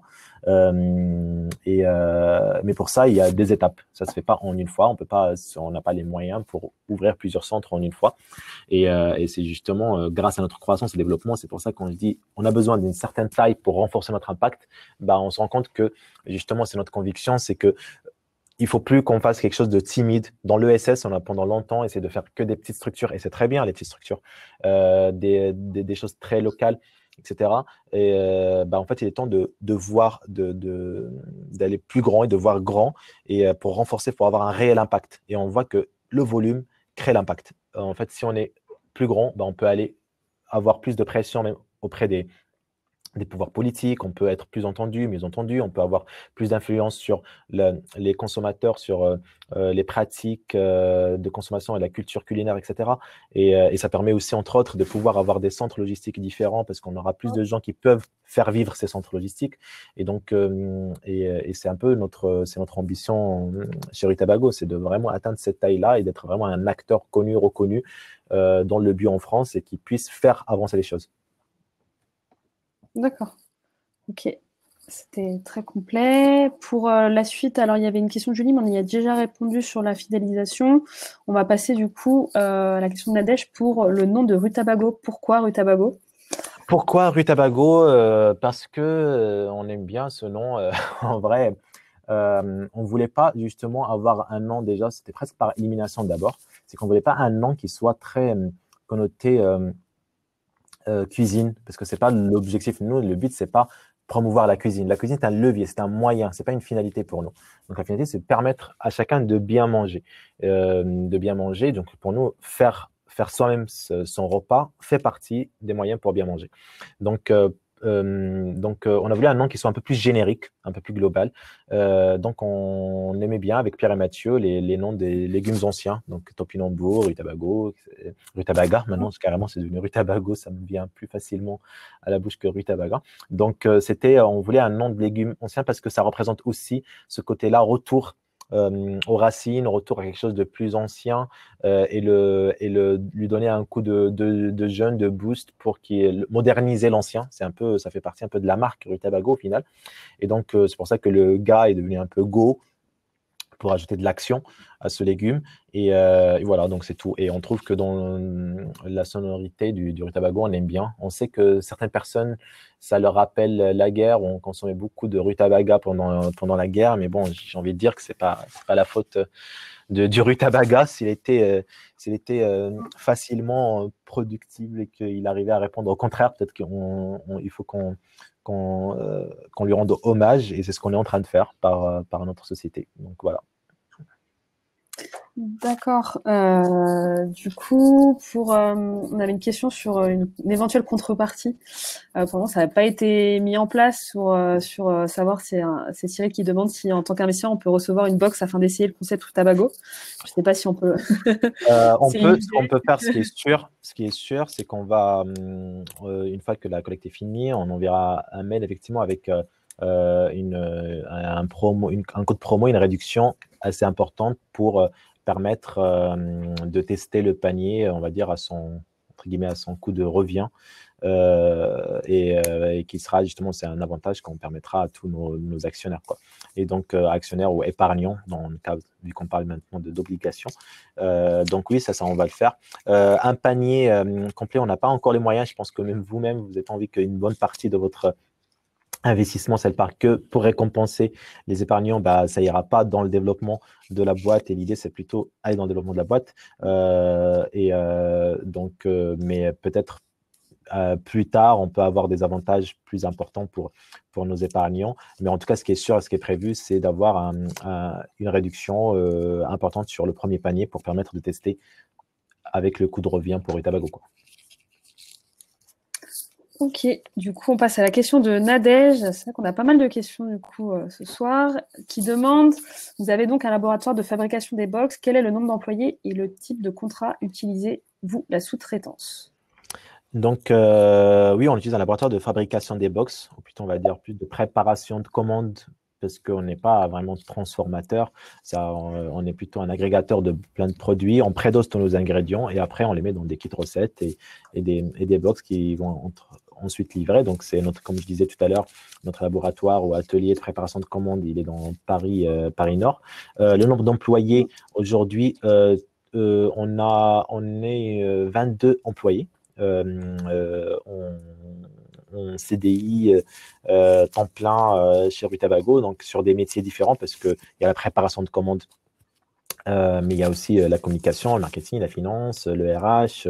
Euh, et, euh, mais pour ça, il y a des étapes. Ça ne se fait pas en une fois. On peut pas, on n'a pas les moyens pour ouvrir plusieurs centres en une fois. Et, euh, et c'est justement euh, grâce à notre croissance et développement, c'est pour ça qu'on se dit, on a besoin d'une certaine taille pour renforcer notre impact. Bah, on se rend compte que justement, c'est notre conviction, c'est que il faut plus qu'on fasse quelque chose de timide. Dans l'E S S, on a pendant longtemps essayé de faire que des petites structures, et c'est très bien les petites structures, euh, des, des, des choses très locales, et cetera. Et euh, bah, en fait, il est temps de, de voir, de, de, d'aller plus grand et de voir grand, et euh, pour renforcer, pour avoir un réel impact. Et on voit que le volume crée l'impact. Euh, en fait, si on est plus grand, bah, on peut aller avoir plus de pression même auprès des des pouvoirs politiques, on peut être plus entendu, mieux entendu, on peut avoir plus d'influence sur le, les consommateurs, sur euh, euh, les pratiques euh, de consommation et la culture culinaire, et cetera. Et, euh, et ça permet aussi, entre autres, de pouvoir avoir des centres logistiques différents parce qu'on aura plus de gens qui peuvent faire vivre ces centres logistiques. Et donc, euh, et, et c'est un peu notre, c'est notre ambition chez Rutabago, c'est de vraiment atteindre cette taille-là et d'être vraiment un acteur connu, reconnu euh, dans le bio en France et qui puisse faire avancer les choses. D'accord. Ok. C'était très complet. Pour euh, la suite, alors il y avait une question de Julie, mais on y a déjà répondu sur la fidélisation. On va passer du coup euh, à la question de Nadège pour le nom de Rutabago. Pourquoi Rutabago? Pourquoi Rutabago? euh, Parce que euh, on aime bien ce nom. euh, en vrai, euh, on voulait pas justement avoir un nom déjà. C'était presque par élimination d'abord. C'est qu'on voulait pas un nom qui soit très euh, connoté euh, euh, cuisine, parce que c'est pas l'objectif. Nous, le but c'est pas promouvoir la cuisine. La cuisine c'est un levier, c'est un moyen, c'est pas une finalité pour nous. Donc la finalité c'est de permettre à chacun de bien manger, euh, de bien manger. Donc pour nous, faire faire soi-même son repas fait partie des moyens pour bien manger. Donc euh, euh, donc, euh, on a voulu un nom qui soit un peu plus générique, un peu plus global. Euh, donc, on aimait bien avec Pierre et Mathieu les, les noms des légumes anciens, donc topinambour, rutabago, rutabaga. Maintenant, carrément, c'est devenu rutabago, ça me vient plus facilement à la bouche que rutabaga. Donc, euh, c'était, on voulait un nom de légumes anciens parce que ça représente aussi ce côté-là, retour euh, aux racines, retour à quelque chose de plus ancien euh, et, le, et le, lui donner un coup de, de, de jeune, de boost pour qu'il moderniser l'ancien. C'est un peu, ça fait partie un peu de la marque Rutabago au final. Et donc, euh, c'est pour ça que le gars est devenu un peu go pour ajouter de l'action à ce légume. Et, euh, et voilà, donc c'est tout. Et on trouve que dans la sonorité du, du rutabago, on aime bien. On sait que certaines personnes, ça leur rappelle la guerre. On consommait beaucoup de rutabaga pendant, pendant la guerre. Mais bon, j'ai envie de dire que ce n'est pas, pas la faute de, du rutabaga s'il était, euh, s'il était euh, facilement productible et qu'il arrivait à répondre. Au contraire, peut-être qu'il faut qu'on qu'on euh, qu'on lui rende hommage et c'est ce qu'on est en train de faire par, par notre société. Donc voilà. D'accord. Euh, du coup, pour, euh, on avait une question sur une, une éventuelle contrepartie. Euh, pour moi, ça n'a pas été mis en place sur, euh, sur euh, savoir, c'est, c'est Cyril qui demande si, en tant qu'investisseur, on peut recevoir une box afin d'essayer le concept Rutabago. Je ne sais pas si on peut. euh, on peut, ce qu'on peut faire, ce qui est sûr, ce qui est sûr, c'est qu'on va, euh, une fois que la collecte est finie, on enverra un mail effectivement avec euh, une, un, promo, une, un code promo, une réduction assez importante pour euh, permettre euh, de tester le panier, on va dire, à son, entre guillemets, à son coût de revient. Euh, et, euh, et qui sera justement, c'est un avantage qu'on permettra à tous nos, nos actionnaires, quoi. Et donc, euh, actionnaires ou épargnants, dans le cas, vu qu'on parle maintenant d'obligations. Euh, donc oui, ça, ça, on va le faire. Euh, un panier euh, complet, on n'a pas encore les moyens. Je pense que même vous-même, vous avez envie qu'une bonne partie de votre investissement, ça ne part que pour récompenser les épargnants, bah, ça ira pas dans le développement de la boîte. Et l'idée, c'est plutôt aller dans le développement de la boîte. Euh, et euh, donc, euh, mais peut-être euh, plus tard, on peut avoir des avantages plus importants pour, pour nos épargnants. Mais en tout cas, ce qui est sûr, ce qui est prévu, c'est d'avoir un, un, une réduction euh, importante sur le premier panier pour permettre de tester avec le coût de revient pour Itabago, quoi. Ok, du coup, on passe à la question de Nadège. C'est vrai qu'on a pas mal de questions du coup euh, ce soir qui demandent, vous avez donc un laboratoire de fabrication des box, quel est le nombre d'employés et le type de contrat utilisez-vous la sous-traitance? Donc, euh, oui, on utilise un laboratoire de fabrication des box, ou plutôt on va dire plus de préparation de commandes, parce qu'on n'est pas vraiment transformateur. Ça, on, on est plutôt un agrégateur de plein de produits. On prédose tous nos ingrédients et après, on les met dans des kits recettes et, et, des, et des box qui vont entre, ensuite livrer. Donc, c'est notre, comme je disais tout à l'heure, notre laboratoire ou atelier de préparation de commandes, il est dans Paris, euh, Paris Nord. Euh, le nombre d'employés aujourd'hui, euh, euh, on, a, on est euh, vingt-deux employés. Euh, euh, on, on C D I euh, temps plein euh, chez Rutabago, donc sur des métiers différents parce qu'il y a la préparation de commandes, euh, mais il y a aussi euh, la communication, le marketing, la finance, le R H,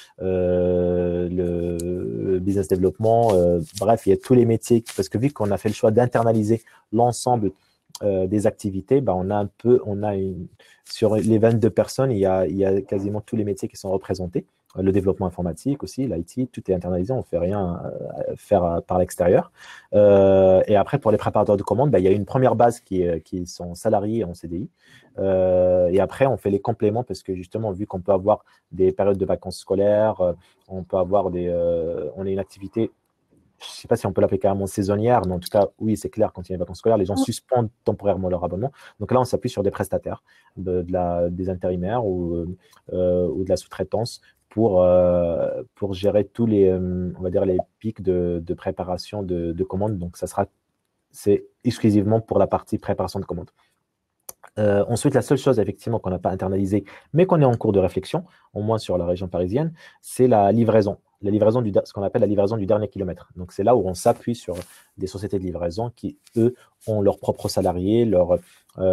euh, le business développement, euh, bref, il y a tous les métiers parce que vu qu'on a fait le choix d'internaliser l'ensemble euh, des activités, bah, on a un peu, on a une, sur les vingt-deux personnes, il y a, il y a quasiment tous les métiers qui sont représentés. Le développement informatique aussi, l'I T, tout est internalisé, on ne fait rien euh, faire euh, par l'extérieur. Euh, et après, pour les préparateurs de commandes, bah, il y a une première base qui, est, qui sont salariés en C D I. Euh, et après, on fait les compléments parce que justement, vu qu'on peut avoir des périodes de vacances scolaires, euh, on peut avoir des, euh, on a une activité, je ne sais pas si on peut l'appeler carrément saisonnière, mais en tout cas, oui, c'est clair, quand il y a les vacances scolaires, les gens suspendent temporairement leur abonnement. Donc là, on s'appuie sur des prestataires, de, de la, des intérimaires ou, euh, ou de la sous-traitance pour, euh, pour gérer tous les, euh, on va dire, les pics de, de préparation de, de commandes. Donc, ça sera, c'est exclusivement pour la partie préparation de commandes. Euh, ensuite, la seule chose, effectivement, qu'on n'a pas internalisée, mais qu'on est en cours de réflexion, au moins sur la région parisienne, c'est la livraison. La livraison du, ce qu'on appelle la livraison du dernier kilomètre. Donc, c'est là où on s'appuie sur des sociétés de livraison qui, eux, ont leurs propres salariés, leurs euh,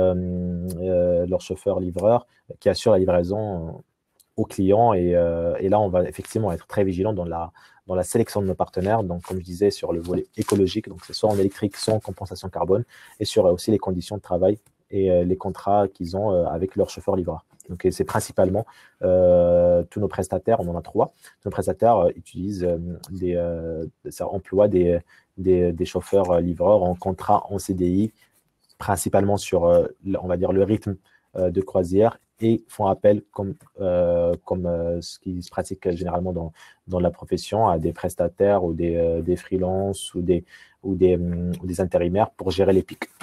euh, leur chauffeurs livreurs qui assurent la livraison aux clients. Et, euh, et là, on va effectivement être très vigilant dans la, dans la sélection de nos partenaires. Donc, comme je disais, sur le volet écologique, donc c'est soit en électrique, soit en compensation carbone, et sur aussi les conditions de travail et euh, les contrats qu'ils ont euh, avec leurs chauffeurs livreurs. Donc, c'est principalement euh, tous nos prestataires, on en a trois. Tous nos prestataires euh, utilisent euh, des, euh, ça emploie des, des, des chauffeurs euh, livreurs en contrat en C D I, principalement sur, euh, on va dire, le rythme euh, de croisière et font appel, comme, euh, comme euh, ce qui se pratique généralement dans, dans la profession, à des prestataires ou des, euh, des freelances ou des, ou, des, um, ou des intérimaires pour gérer les pics.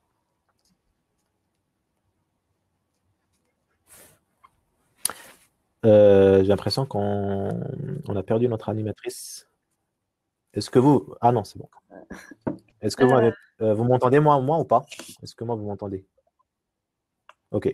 Euh, j'ai l'impression qu'on on a perdu notre animatrice. Est-ce que vous... Ah non, c'est bon. Est-ce que vous m'avez... Euh, vous m'entendez, moi, moi ou pas? Est-ce que moi, vous m'entendez? Ok.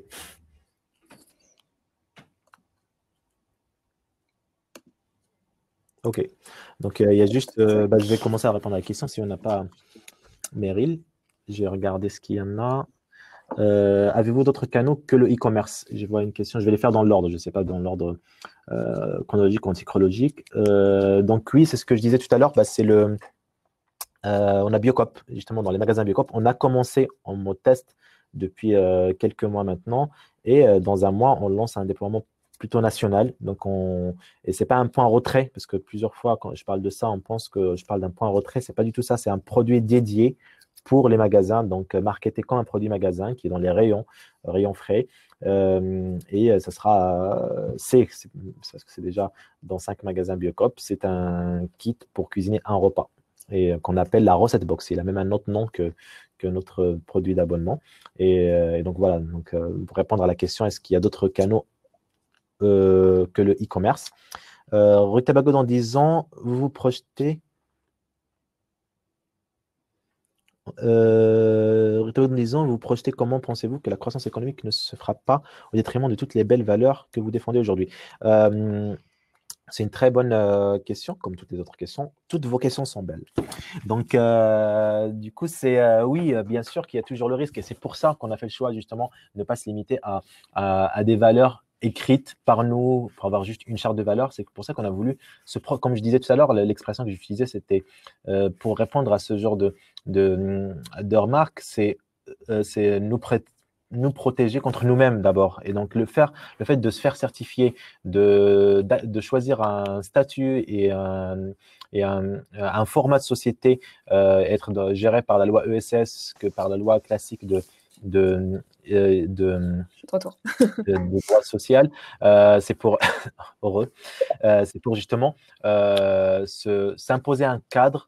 Ok. Donc, euh, il y a juste... Euh, bah, je vais commencer à répondre à la question si on n'a pas Meryl. J'ai regardé ce qu'il y en a. Euh, avez-vous d'autres canaux que le e-commerce? Je vois une question, je vais les faire dans l'ordre, je ne sais pas dans l'ordre euh, chronologique ou antichronologique. Euh, donc oui, c'est ce que je disais tout à l'heure, bah, c'est le, euh, on a Biocop, justement dans les magasins Biocop. On a commencé en mode test depuis euh, quelques mois maintenant et euh, dans un mois, on lance un déploiement plutôt national. Donc on... Et ce n'est pas un point retrait, parce que plusieurs fois, quand je parle de ça, on pense que je parle d'un point retrait. Ce n'est pas du tout ça, c'est un produit dédié pour les magasins, donc marketé comme un produit magasin qui est dans les rayons, rayons frais. Euh, et ça sera, c'est, parce que c'est déjà dans cinq magasins Biocop, c'est un kit pour cuisiner un repas et qu'on appelle la recette box. Il a même un autre nom que, que notre produit d'abonnement. Et, et donc voilà, donc, pour répondre à la question, est-ce qu'il y a d'autres canaux euh, que le e-commerce? euh, Rutabago dans dix ans, vous vous projetez Euh, Rutabago dans dix ans, vous projetez comment pensez-vous que la croissance économique ne se fera pas au détriment de toutes les belles valeurs que vous défendez aujourd'hui? euh, C'est une très bonne euh, question, comme toutes les autres questions. Toutes vos questions sont belles. Donc, euh, du coup, c'est euh, oui, euh, bien sûr qu'il y a toujours le risque. Et c'est pour ça qu'on a fait le choix, justement, de ne pas se limiter à, à, à des valeurs écrites par nous, pour avoir juste une charte de valeurs. C'est pour ça qu'on a voulu, se pro- comme je disais tout à l'heure, l'expression que j'utilisais, c'était euh, pour répondre à ce genre de, de, de remarques, c'est euh, c'est nous, pré- nous protéger contre nous-mêmes d'abord. Et donc, le, faire, le fait de se faire certifier, de, de choisir un statut et un, et un, un format de société, euh, être de, géré par la loi E S S que par la loi classique de, de, euh, de, Je suis de retour. de, de droit social, euh, c'est pour, heureux, euh, c'est pour justement euh, se, s'imposer un cadre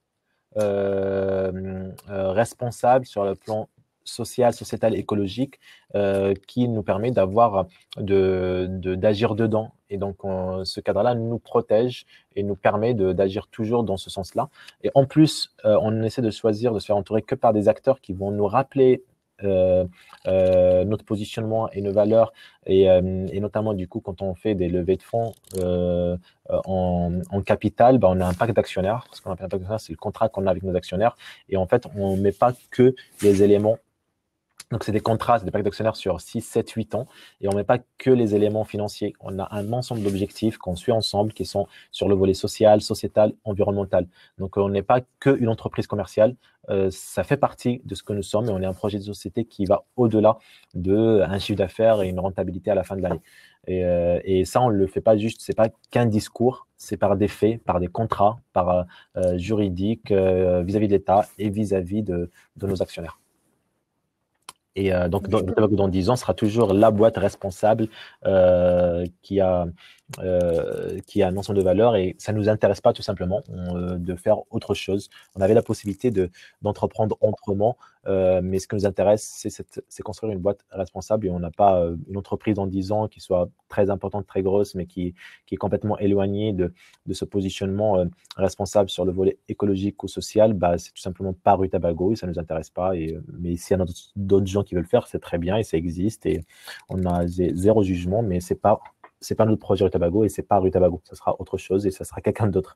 euh, euh, responsable sur le plan social, sociétal, écologique, euh, qui nous permet d'avoir, de, de- d'agir dedans. Et donc, on- ce cadre-là nous protège et nous permet de- d'agir toujours dans ce sens-là. Et en plus, euh, on essaie de choisir, de se faire entourer que par des acteurs qui vont nous rappeler euh, euh, notre positionnement et nos valeurs, et, euh, et notamment, du coup, quand on fait des levées de fonds, euh, euh, en, en capital, bah, on a un pacte d'actionnaires. Ce qu'on appelle un pacte d'actionnaires, c'est le contrat qu'on a avec nos actionnaires. Et en fait, on ne met pas que les éléments. Donc, c'est des contrats, c'est des pactes d'actionnaires sur six, sept, huit ans. Et on ne met pas que les éléments financiers. On a un ensemble d'objectifs qu'on suit ensemble qui sont sur le volet social, sociétal, environnemental. Donc, on n'est pas qu'une entreprise commerciale. Euh, ça fait partie de ce que nous sommes et on est un projet de société qui va au-delà d'un chiffre d'affaires et une rentabilité à la fin de l'année. Et, euh, et ça, on ne le fait pas juste, c'est pas qu'un discours, c'est par des faits, par des contrats, par euh, juridiques euh, vis-à-vis de l'État et vis-à-vis de, de nos actionnaires. Et euh, donc, dans, dans dix ans, sera toujours la boîte responsable euh, qui, a, euh, qui a un ensemble de valeurs et ça ne nous intéresse pas tout simplement on, euh, de faire autre chose. On avait la possibilité de, d'entreprendre autrement, euh, mais ce qui nous intéresse, c'est, cette, c'est construire une boîte responsable et on n'a pas euh, une entreprise dans dix ans qui soit très importante, très grosse, mais qui, qui est complètement éloignée de, de ce positionnement euh, responsable sur le volet écologique ou social. Bah, c'est tout simplement pas Rue Tabago et ça ne nous intéresse pas. Et, mais s'il y a d'autres gens qui veulent le faire, c'est très bien et ça existe et on a zéro jugement, mais c'est pas c'est pas notre projet Rue Tabago et c'est pas Rue Tabago, ça sera autre chose et ça sera quelqu'un d'autre.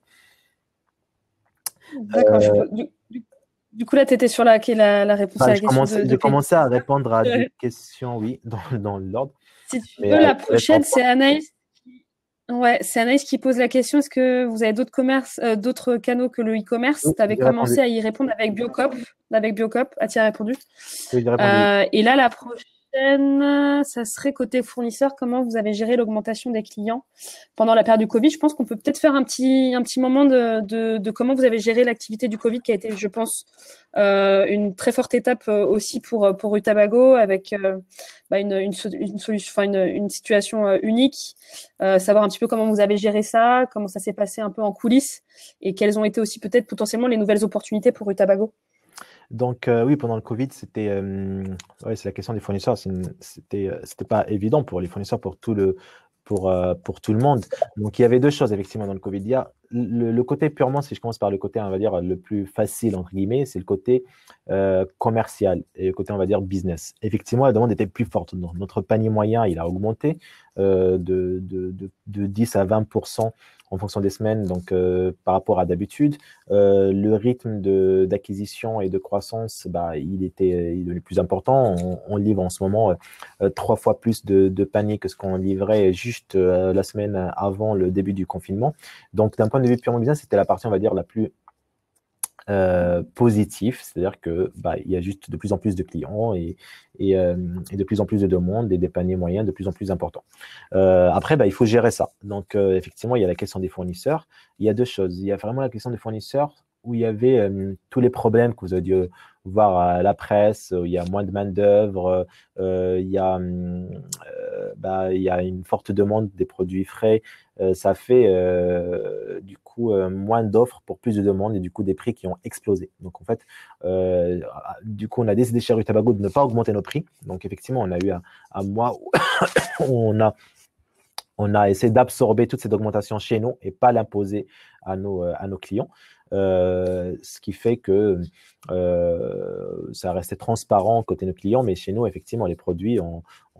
D'accord. Euh... Du, du, du, coup là, tu étais sur la, la, la réponse bah, à la question commencé, de, de J'ai commencé à répondre à des questions, oui, dans, dans l'ordre. Si tu mais veux, la prochaine, c'est Anaïs. Ouais, c'est Anaïs qui pose la question. Est-ce que vous avez d'autres commerces, euh, d'autres canaux que le e-commerce? Oui, tu avais commencé répondu. à y répondre avec Biocop. Avec Biocop, as-tu répondu? Oui, j'ai répondu. Euh, et là, la prochaine, ça serait côté fournisseur. Comment vous avez géré l'augmentation des clients pendant la période du Covid? Je pense qu'on peut peut-être faire un petit, un petit moment de, de, de comment vous avez géré l'activité du Covid, qui a été, je pense, euh, une très forte étape aussi pour, pour Rue Tabago, avec euh, bah une, une, une, solution, enfin une, une situation euh, unique. Euh, savoir un petit peu comment vous avez géré ça, comment ça s'est passé un peu en coulisses, et quelles ont été aussi peut-être potentiellement les nouvelles opportunités pour Rue Tabago. Donc euh, oui, pendant le Covid, c'était euh, ouais, c'est la question des fournisseurs. C'était euh, c'était pas évident pour les fournisseurs, pour tout le pour euh, pour tout le monde. Donc il y avait deux choses effectivement dans le Covid. Il y a le, le côté purement, si je commence par le côté, on va dire le plus facile entre guillemets, c'est le côté euh, commercial et le côté on va dire business. Effectivement, la demande était plus forte. Notre panier moyen, il a augmenté euh, de, de, de de dix à vingt pour cent en fonction des semaines, donc euh, par rapport à d'habitude. Euh, le rythme de, d'acquisition et de croissance, bah, il était il est le plus important. On, on livre en ce moment euh, trois fois plus de, de paniers que ce qu'on livrait juste euh, la semaine avant le début du confinement. Donc, d'un point de vue purement business, c'était la partie, on va dire, la plus Euh, positif, c'est-à-dire que bah, il y a juste de plus en plus de clients et, et, euh, et de plus en plus de demandes et des paniers moyens de plus en plus importants. Euh, après, bah, il faut gérer ça. Donc, euh, effectivement, il y a la question des fournisseurs. Il y a deux choses. Il y a vraiment la question des fournisseurs où il y avait euh, tous les problèmes que vous avez dû voir à la presse, où il y a moins de main-d'œuvre, euh, il, y a, euh, bah, il y a une forte demande des produits frais. Euh, ça fait euh, du coup euh, moins d'offres pour plus de demandes et du coup des prix qui ont explosé. Donc en fait, euh, du coup, on a décidé chez Rue Tabago de ne pas augmenter nos prix. Donc effectivement, on a eu un, un mois où on a on a essayé d'absorber toute cette augmentation chez nous et pas l'imposer à nos, à nos clients. Euh, ce qui fait que euh, ça restait transparent côté nos clients, mais chez nous, effectivement, les produits ont, ont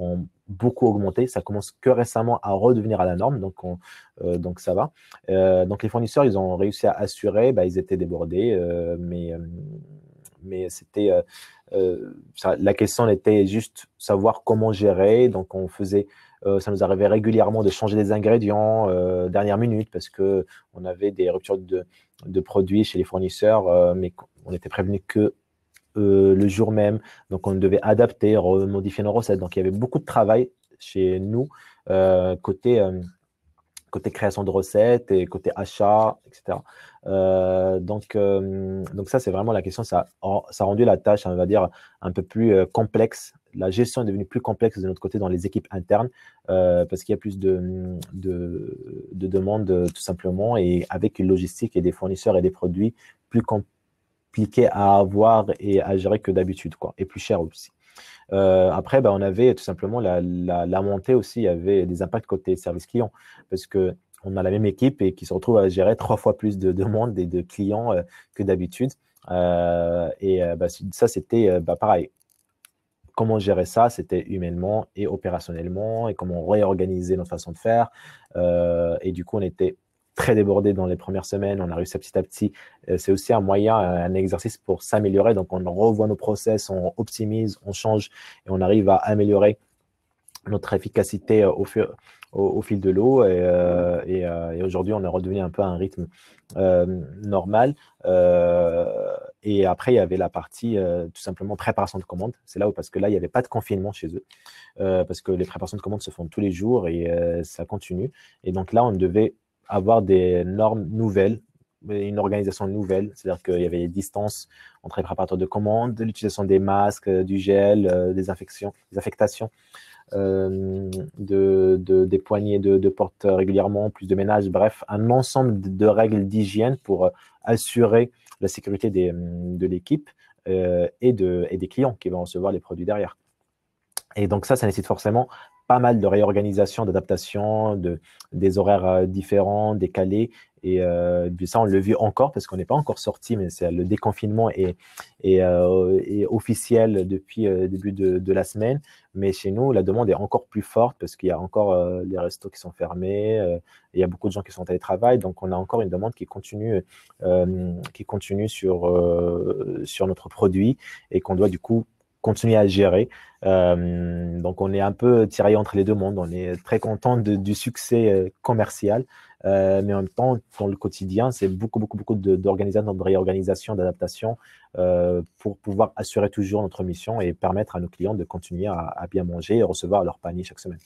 beaucoup augmenté. Ça commence que récemment à redevenir à la norme, donc, on, euh, donc ça va. Euh, donc les fournisseurs, ils ont réussi à assurer, bah, ils étaient débordés, euh, mais, euh, mais c'était euh, euh, ça, la question était juste savoir comment gérer. Donc on faisait, euh, ça nous arrivait régulièrement de changer des ingrédients euh, dernière minute parce que on avait des ruptures de, de produits chez les fournisseurs, euh, mais on était prévenu que euh, le jour même. Donc, on devait adapter, modifier nos recettes. Donc, il y avait beaucoup de travail chez nous, euh, côté, euh, côté création de recettes et côté achat, et cetera. Euh, donc, euh, donc, ça, c'est vraiment la question. Ça, ça a rendu la tâche, on va dire, un peu plus euh, complexe. La gestion est devenue plus complexe de notre côté dans les équipes internes euh, parce qu'il y a plus de, de, de demandes, tout simplement, et avec une logistique et des fournisseurs et des produits plus complexes compliqué à avoir et à gérer que d'habitude, quoi, et plus cher aussi. Euh, après, bah, on avait tout simplement la, la, la montée aussi, il y avait des impacts côté service client, parce que on a la même équipe et qui se retrouve à gérer trois fois plus de demandes et de clients euh, que d'habitude. Euh, et euh, bah, ça, c'était euh, bah, pareil. Comment gérer ça, c'était humainement et opérationnellement, et comment réorganiser notre façon de faire. Euh, et du coup, on était très débordé dans les premières semaines. On a réussi à petit à petit. Euh, c'est aussi un moyen, un exercice pour s'améliorer. Donc, on revoit nos process, on optimise, on change et on arrive à améliorer notre efficacité au, fur, au, au fil de l'eau. Et, euh, et, euh, et aujourd'hui, on est redevenu un peu à un rythme euh, normal. Euh, et après, il y avait la partie euh, tout simplement préparation de commandes. C'est là où, parce que là, il n'y avait pas de confinement chez eux. Euh, parce que les préparations de commandes se font tous les jours et euh, ça continue. Et donc là, on devait avoir des normes nouvelles, une organisation nouvelle, c'est-à-dire qu'il y avait des distances entre les préparateurs de commandes, l'utilisation des masques, du gel, euh, des infections, des affectations, euh, de, de, des poignées de, de porte régulièrement, plus de ménage, bref, un ensemble de, de règles d'hygiène pour assurer la sécurité des, de l'équipe euh, et, de, et des clients qui vont recevoir les produits derrière. Et donc ça, ça nécessite forcément pas mal de réorganisation, d'adaptation, de, des horaires euh, différents, décalés. Et euh, ça, on le vit encore parce qu'on n'est pas encore sorti, mais c'est, le déconfinement est, est, euh, est officiel depuis le euh, début de, de la semaine. Mais chez nous, la demande est encore plus forte parce qu'il y a encore euh, les restos qui sont fermés, euh, il y a beaucoup de gens qui sont en télétravail. Donc, on a encore une demande qui continue, euh, qui continue sur, euh, sur notre produit et qu'on doit du coup continuer à gérer. Euh, donc, on est un peu tiraillé entre les deux mondes. On est très content de, du succès euh, commercial, euh, mais en même temps, dans le quotidien, c'est beaucoup, beaucoup, beaucoup d'organisation, de, de réorganisation, d'adaptation euh, pour pouvoir assurer toujours notre mission et permettre à nos clients de continuer à, à bien manger et recevoir leur panier chaque semaine.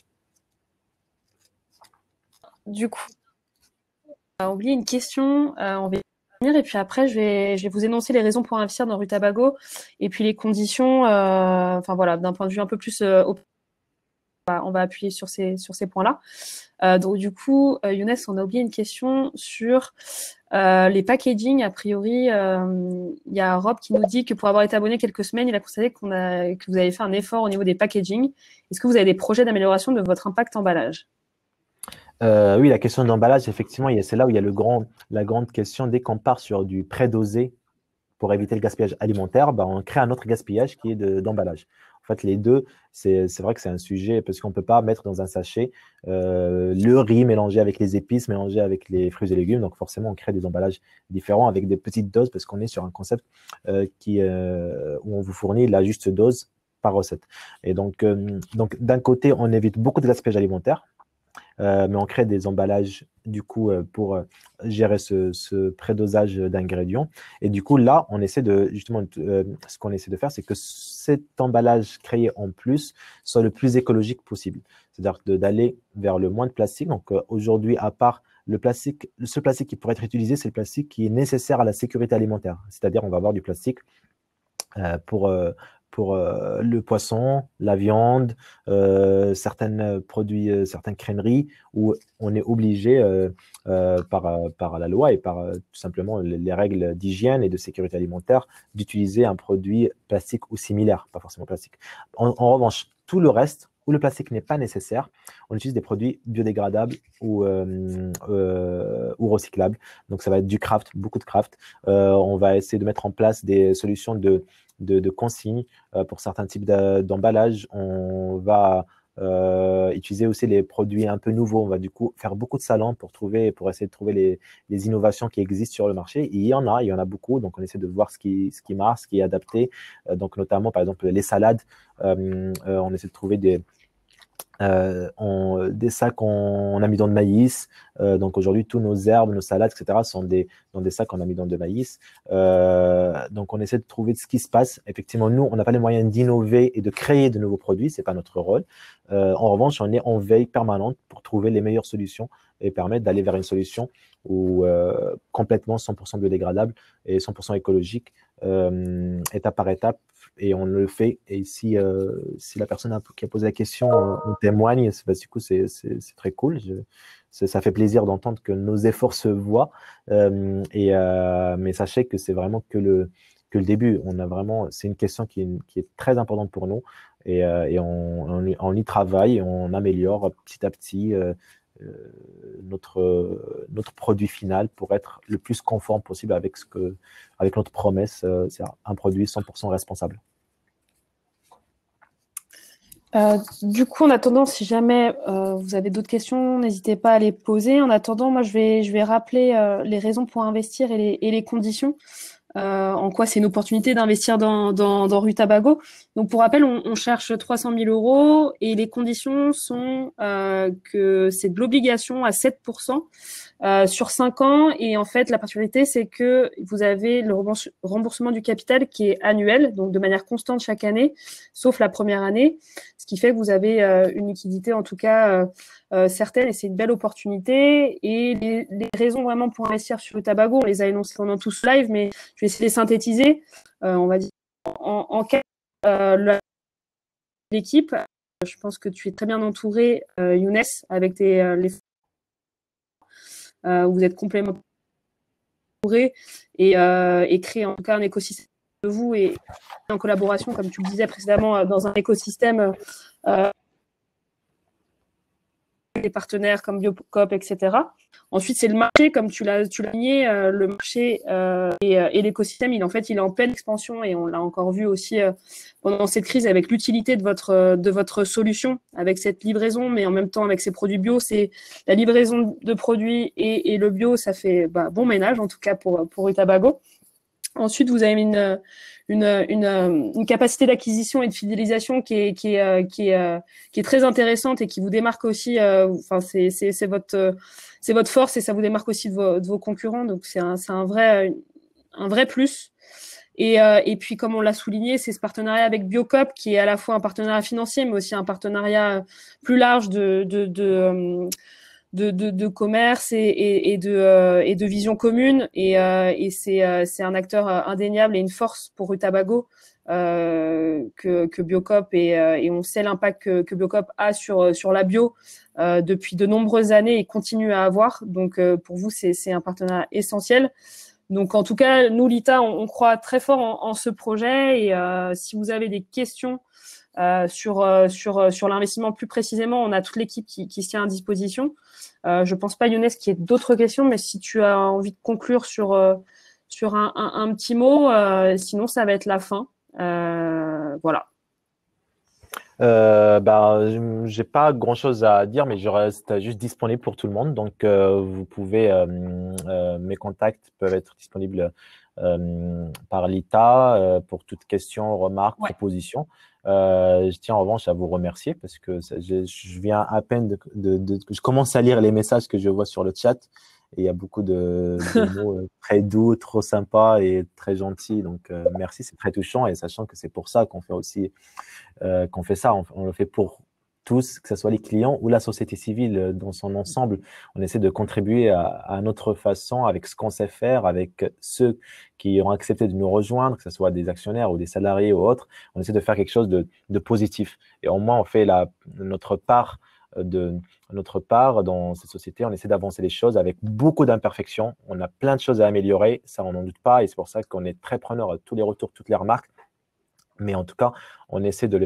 Du coup, on a oublié une question. Euh, on va et puis après, je vais, je vais vous énoncer les raisons pour investir dans Rutabago et puis les conditions. Euh, enfin voilà, d'un point de vue un peu plus, euh, on va appuyer sur ces sur ces points-là. Euh, donc du coup, euh, Younes, on a oublié une question sur euh, les packaging. A priori, il euh, y a Rob qui nous dit que pour avoir été abonné quelques semaines, il a constaté qu'on a que vous avez fait un effort au niveau des packaging. Est-ce que vous avez des projets d'amélioration de votre impact emballage? Euh, oui, la question de l'emballage, effectivement, c'est là où il y a le grand, la grande question. Dès qu'on part sur du prédosé pour éviter le gaspillage alimentaire, bah, on crée un autre gaspillage qui est d'emballage. En fait, les deux, c'est vrai que c'est un sujet parce qu'on ne peut pas mettre dans un sachet euh, le riz mélangé avec les épices, mélangé avec les fruits et légumes. Donc, forcément, on crée des emballages différents avec des petites doses parce qu'on est sur un concept euh, qui, euh, où on vous fournit la juste dose par recette. Et donc, euh, donc d'un côté, on évite beaucoup de gaspillage alimentaire. Euh, mais on crée des emballages du coup euh, pour euh, gérer ce, ce prédosage d'ingrédients. Et du coup, là, on essaie de justement euh, ce qu'on essaie de faire, c'est que cet emballage créé en plus soit le plus écologique possible. C'est-à-dire d'aller vers le moins de plastique. Donc euh, aujourd'hui, à part le plastique, le seul plastique qui pourrait être utilisé, c'est le plastique qui est nécessaire à la sécurité alimentaire. C'est-à-dire, on va avoir du plastique euh, pour euh, pour euh, le poisson, la viande, euh, certains produits, euh, certaines crèmeries où on est obligé euh, euh, par, par la loi et par euh, tout simplement les, les règles d'hygiène et de sécurité alimentaire d'utiliser un produit plastique ou similaire, pas forcément plastique. En, en revanche, tout le reste, où le plastique n'est pas nécessaire, on utilise des produits biodégradables ou, euh, euh, ou recyclables. Donc, ça va être du craft, beaucoup de craft. Euh, on va essayer de mettre en place des solutions de, de, de consignes euh, pour certains types d'emballage. On va Euh, utiliser aussi les produits un peu nouveaux. On va du coup faire beaucoup de salons pour trouver, pour essayer de trouver les, les innovations qui existent sur le marché. Et il y en a, il y en a beaucoup. Donc, on essaie de voir ce qui, ce qui marche, ce qui est adapté. Euh, donc, notamment, par exemple, les salades. Euh, euh, on essaie de trouver des, euh, on, des sacs en, en amidon de maïs. Euh, donc aujourd'hui, tous nos herbes, nos salades, et cetera sont des, dans des sacs en amidon de maïs. Euh, donc on essaie de trouver ce qui se passe. Effectivement, nous, on n'a pas les moyens d'innover et de créer de nouveaux produits. C'est pas notre rôle. Euh, en revanche, on est en veille permanente pour trouver les meilleures solutions et permettre d'aller vers une solution où, euh, complètement cent pour cent biodégradable et cent pour cent écologique, euh, étape par étape. Et on le fait. Et si, euh, si la personne a, qui a posé la question euh, on témoigne, bah, du coup, c'est très cool. Je, ça fait plaisir d'entendre que nos efforts se voient. Euh, et, euh, mais sachez que c'est vraiment que le, que le début. On a vraiment, c'est une question qui est, qui est très importante pour nous. Et, euh, et on, on, on y travaille, on améliore petit à petit euh, euh, notre, notre produit final pour être le plus conforme possible avec, ce que, avec notre promesse. Euh, c'est un produit cent pour cent responsable. Euh, du coup, en attendant, si jamais euh, vous avez d'autres questions, n'hésitez pas à les poser. En attendant, moi, je vais, je vais rappeler euh, les raisons pour investir et les, et les conditions. Euh, en quoi c'est une opportunité d'investir dans, dans, dans Rutabago. Donc, pour rappel, on, on cherche trois cent mille euros et les conditions sont euh, que c'est de l'obligation à sept pour cent euh, sur cinq ans. Et en fait, la particularité, c'est que vous avez le remboursement du capital qui est annuel, donc de manière constante chaque année, sauf la première année, ce qui fait que vous avez euh, une liquidité, en tout cas, euh, Euh, certaines, et c'est une belle opportunité. Et les, les raisons vraiment pour investir sur Rutabago, on les a énoncées pendant tout ce live, mais je vais essayer de les synthétiser. Euh, on va dire en, en cas euh, l'équipe, je pense que tu es très bien entouré, euh, Younes, avec tes, euh, les euh, vous êtes complètement entouré et, euh, et créer en tout cas un écosystème de vous et en collaboration, comme tu le disais précédemment, dans un écosystème euh, des partenaires comme Biocop, et cetera. Ensuite, c'est le marché, comme tu l'as tu l'as dit, euh, le marché euh, et, euh, et l'écosystème, il en fait, il est en pleine expansion et on l'a encore vu aussi euh, pendant cette crise avec l'utilité de votre de votre solution, avec cette livraison, mais en même temps avec ces produits bio, c'est la livraison de produits et, et le bio, ça fait bah, bon ménage en tout cas pour pour Rutabago. Ensuite, vous avez une, une, une, une capacité d'acquisition et de fidélisation qui est, qui est, qui est, qui est très intéressante et qui vous démarque aussi. Enfin, c'est, c'est, c'est votre, c'est votre force et ça vous démarque aussi de vos, de vos concurrents. Donc, c'est un, c'est un vrai, un vrai plus. Et, et puis, comme on l'a souligné, c'est ce partenariat avec Biocop qui est à la fois un partenariat financier, mais aussi un partenariat plus large de, de, de De, de, de commerce et, et, et, de, euh, et de vision commune. Et, euh, et c'est, euh, c'est un acteur indéniable et une force pour Rutabago euh, que, que Biocop. Et, euh, et on sait l'impact que, que Biocop a sur, sur la bio euh, depuis de nombreuses années et continue à avoir. Donc, euh, pour vous, c'est, c'est un partenariat essentiel. Donc, en tout cas, nous, Lita, on, on croit très fort en, en ce projet. Et euh, si vous avez des questions Euh, sur euh, sur sur l'investissement plus précisément, on a toute l'équipe qui, qui se tient à disposition. Euh, je pense pas, Younes, qu'il y ait d'autres questions, mais si tu as envie de conclure sur euh, sur un, un, un petit mot, euh, sinon ça va être la fin. Euh, voilà. Euh, bah, j'ai pas grand chose à dire, mais je reste juste disponible pour tout le monde. Donc, euh, vous pouvez, euh, euh, mes contacts peuvent être disponibles euh, par Lita euh, pour toute question, remarque, Ouais. proposition. Euh, je tiens en revanche à vous remercier parce que ça, je, je viens à peine de, de, de, je commence à lire les messages que je vois sur le chat. Et il y a beaucoup de, de mots très doux, trop sympas et très gentils. Donc, euh, merci, c'est très touchant. Et sachant que c'est pour ça qu'on fait aussi, euh, qu'on fait ça, on, on le fait pour tous, que ce soit les clients ou la société civile dans son ensemble. On essaie de contribuer à, à notre façon, avec ce qu'on sait faire, avec ceux qui ont accepté de nous rejoindre, que ce soit des actionnaires ou des salariés ou autres. On essaie de faire quelque chose de, de positif. Et au moins, on fait la, notre part de notre part dans cette société, on essaie d'avancer les choses avec beaucoup d'imperfections. On a plein de choses à améliorer, ça on n'en doute pas, et c'est pour ça qu'on est très preneur à tous les retours, toutes les remarques. Mais en tout cas, on essaie de les faire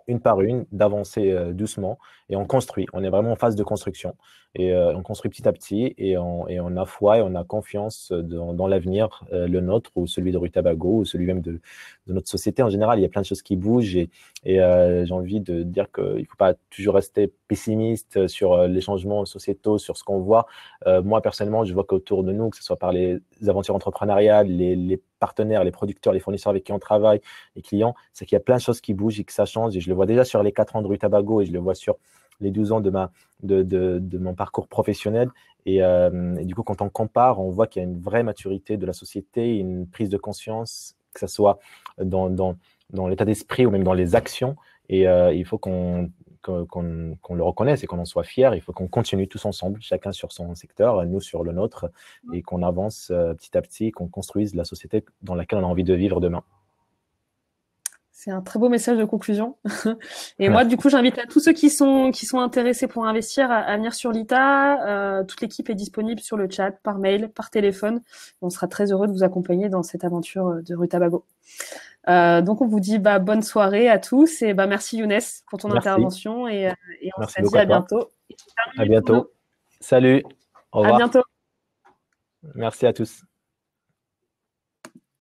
une par une, d'avancer euh, doucement et on construit. On est vraiment en phase de construction et euh, on construit petit à petit et on, et on a foi et on a confiance dans, dans l'avenir, euh, le nôtre ou celui de Rutabago ou celui même de, de notre société en général. Il y a plein de choses qui bougent et, et euh, j'ai envie de dire qu'il ne faut pas toujours rester pessimiste sur euh, les changements sociétaux, sur ce qu'on voit. Euh, moi, personnellement, je vois qu'autour de nous, que ce soit par les aventures entrepreneuriales, les, les partenaires, les producteurs, les fournisseurs avec qui on travaille, les clients, c'est qu'il y a plein de choses qui bougent et que ça change. Et je le vois déjà sur les quatre ans de Rutabago et je le vois sur les douze ans de, ma, de, de, de mon parcours professionnel. Et, euh, et du coup, quand on compare, on voit qu'il y a une vraie maturité de la société, une prise de conscience, que ce soit dans, dans, dans l'état d'esprit ou même dans les actions. Et euh, il faut qu'on qu'on qu'on le reconnaisse et qu'on en soit fier. Il faut qu'on continue tous ensemble, chacun sur son secteur, nous sur le nôtre, et qu'on avance euh, petit à petit, qu'on construise la société dans laquelle on a envie de vivre demain. C'est un très beau message de conclusion. Et moi, du coup, j'invite à tous ceux qui sont qui sont intéressés pour investir à, à venir sur l'I T A. Euh, toute l'équipe est disponible sur le chat, par mail, par téléphone. On sera très heureux de vous accompagner dans cette aventure de Rutabago. Euh, donc, on vous dit bah, bonne soirée à tous et bah, merci Younes pour ton merci. intervention et, et on merci se dit à, à bientôt. À bientôt. Salut. Au revoir. À bientôt. Merci à tous.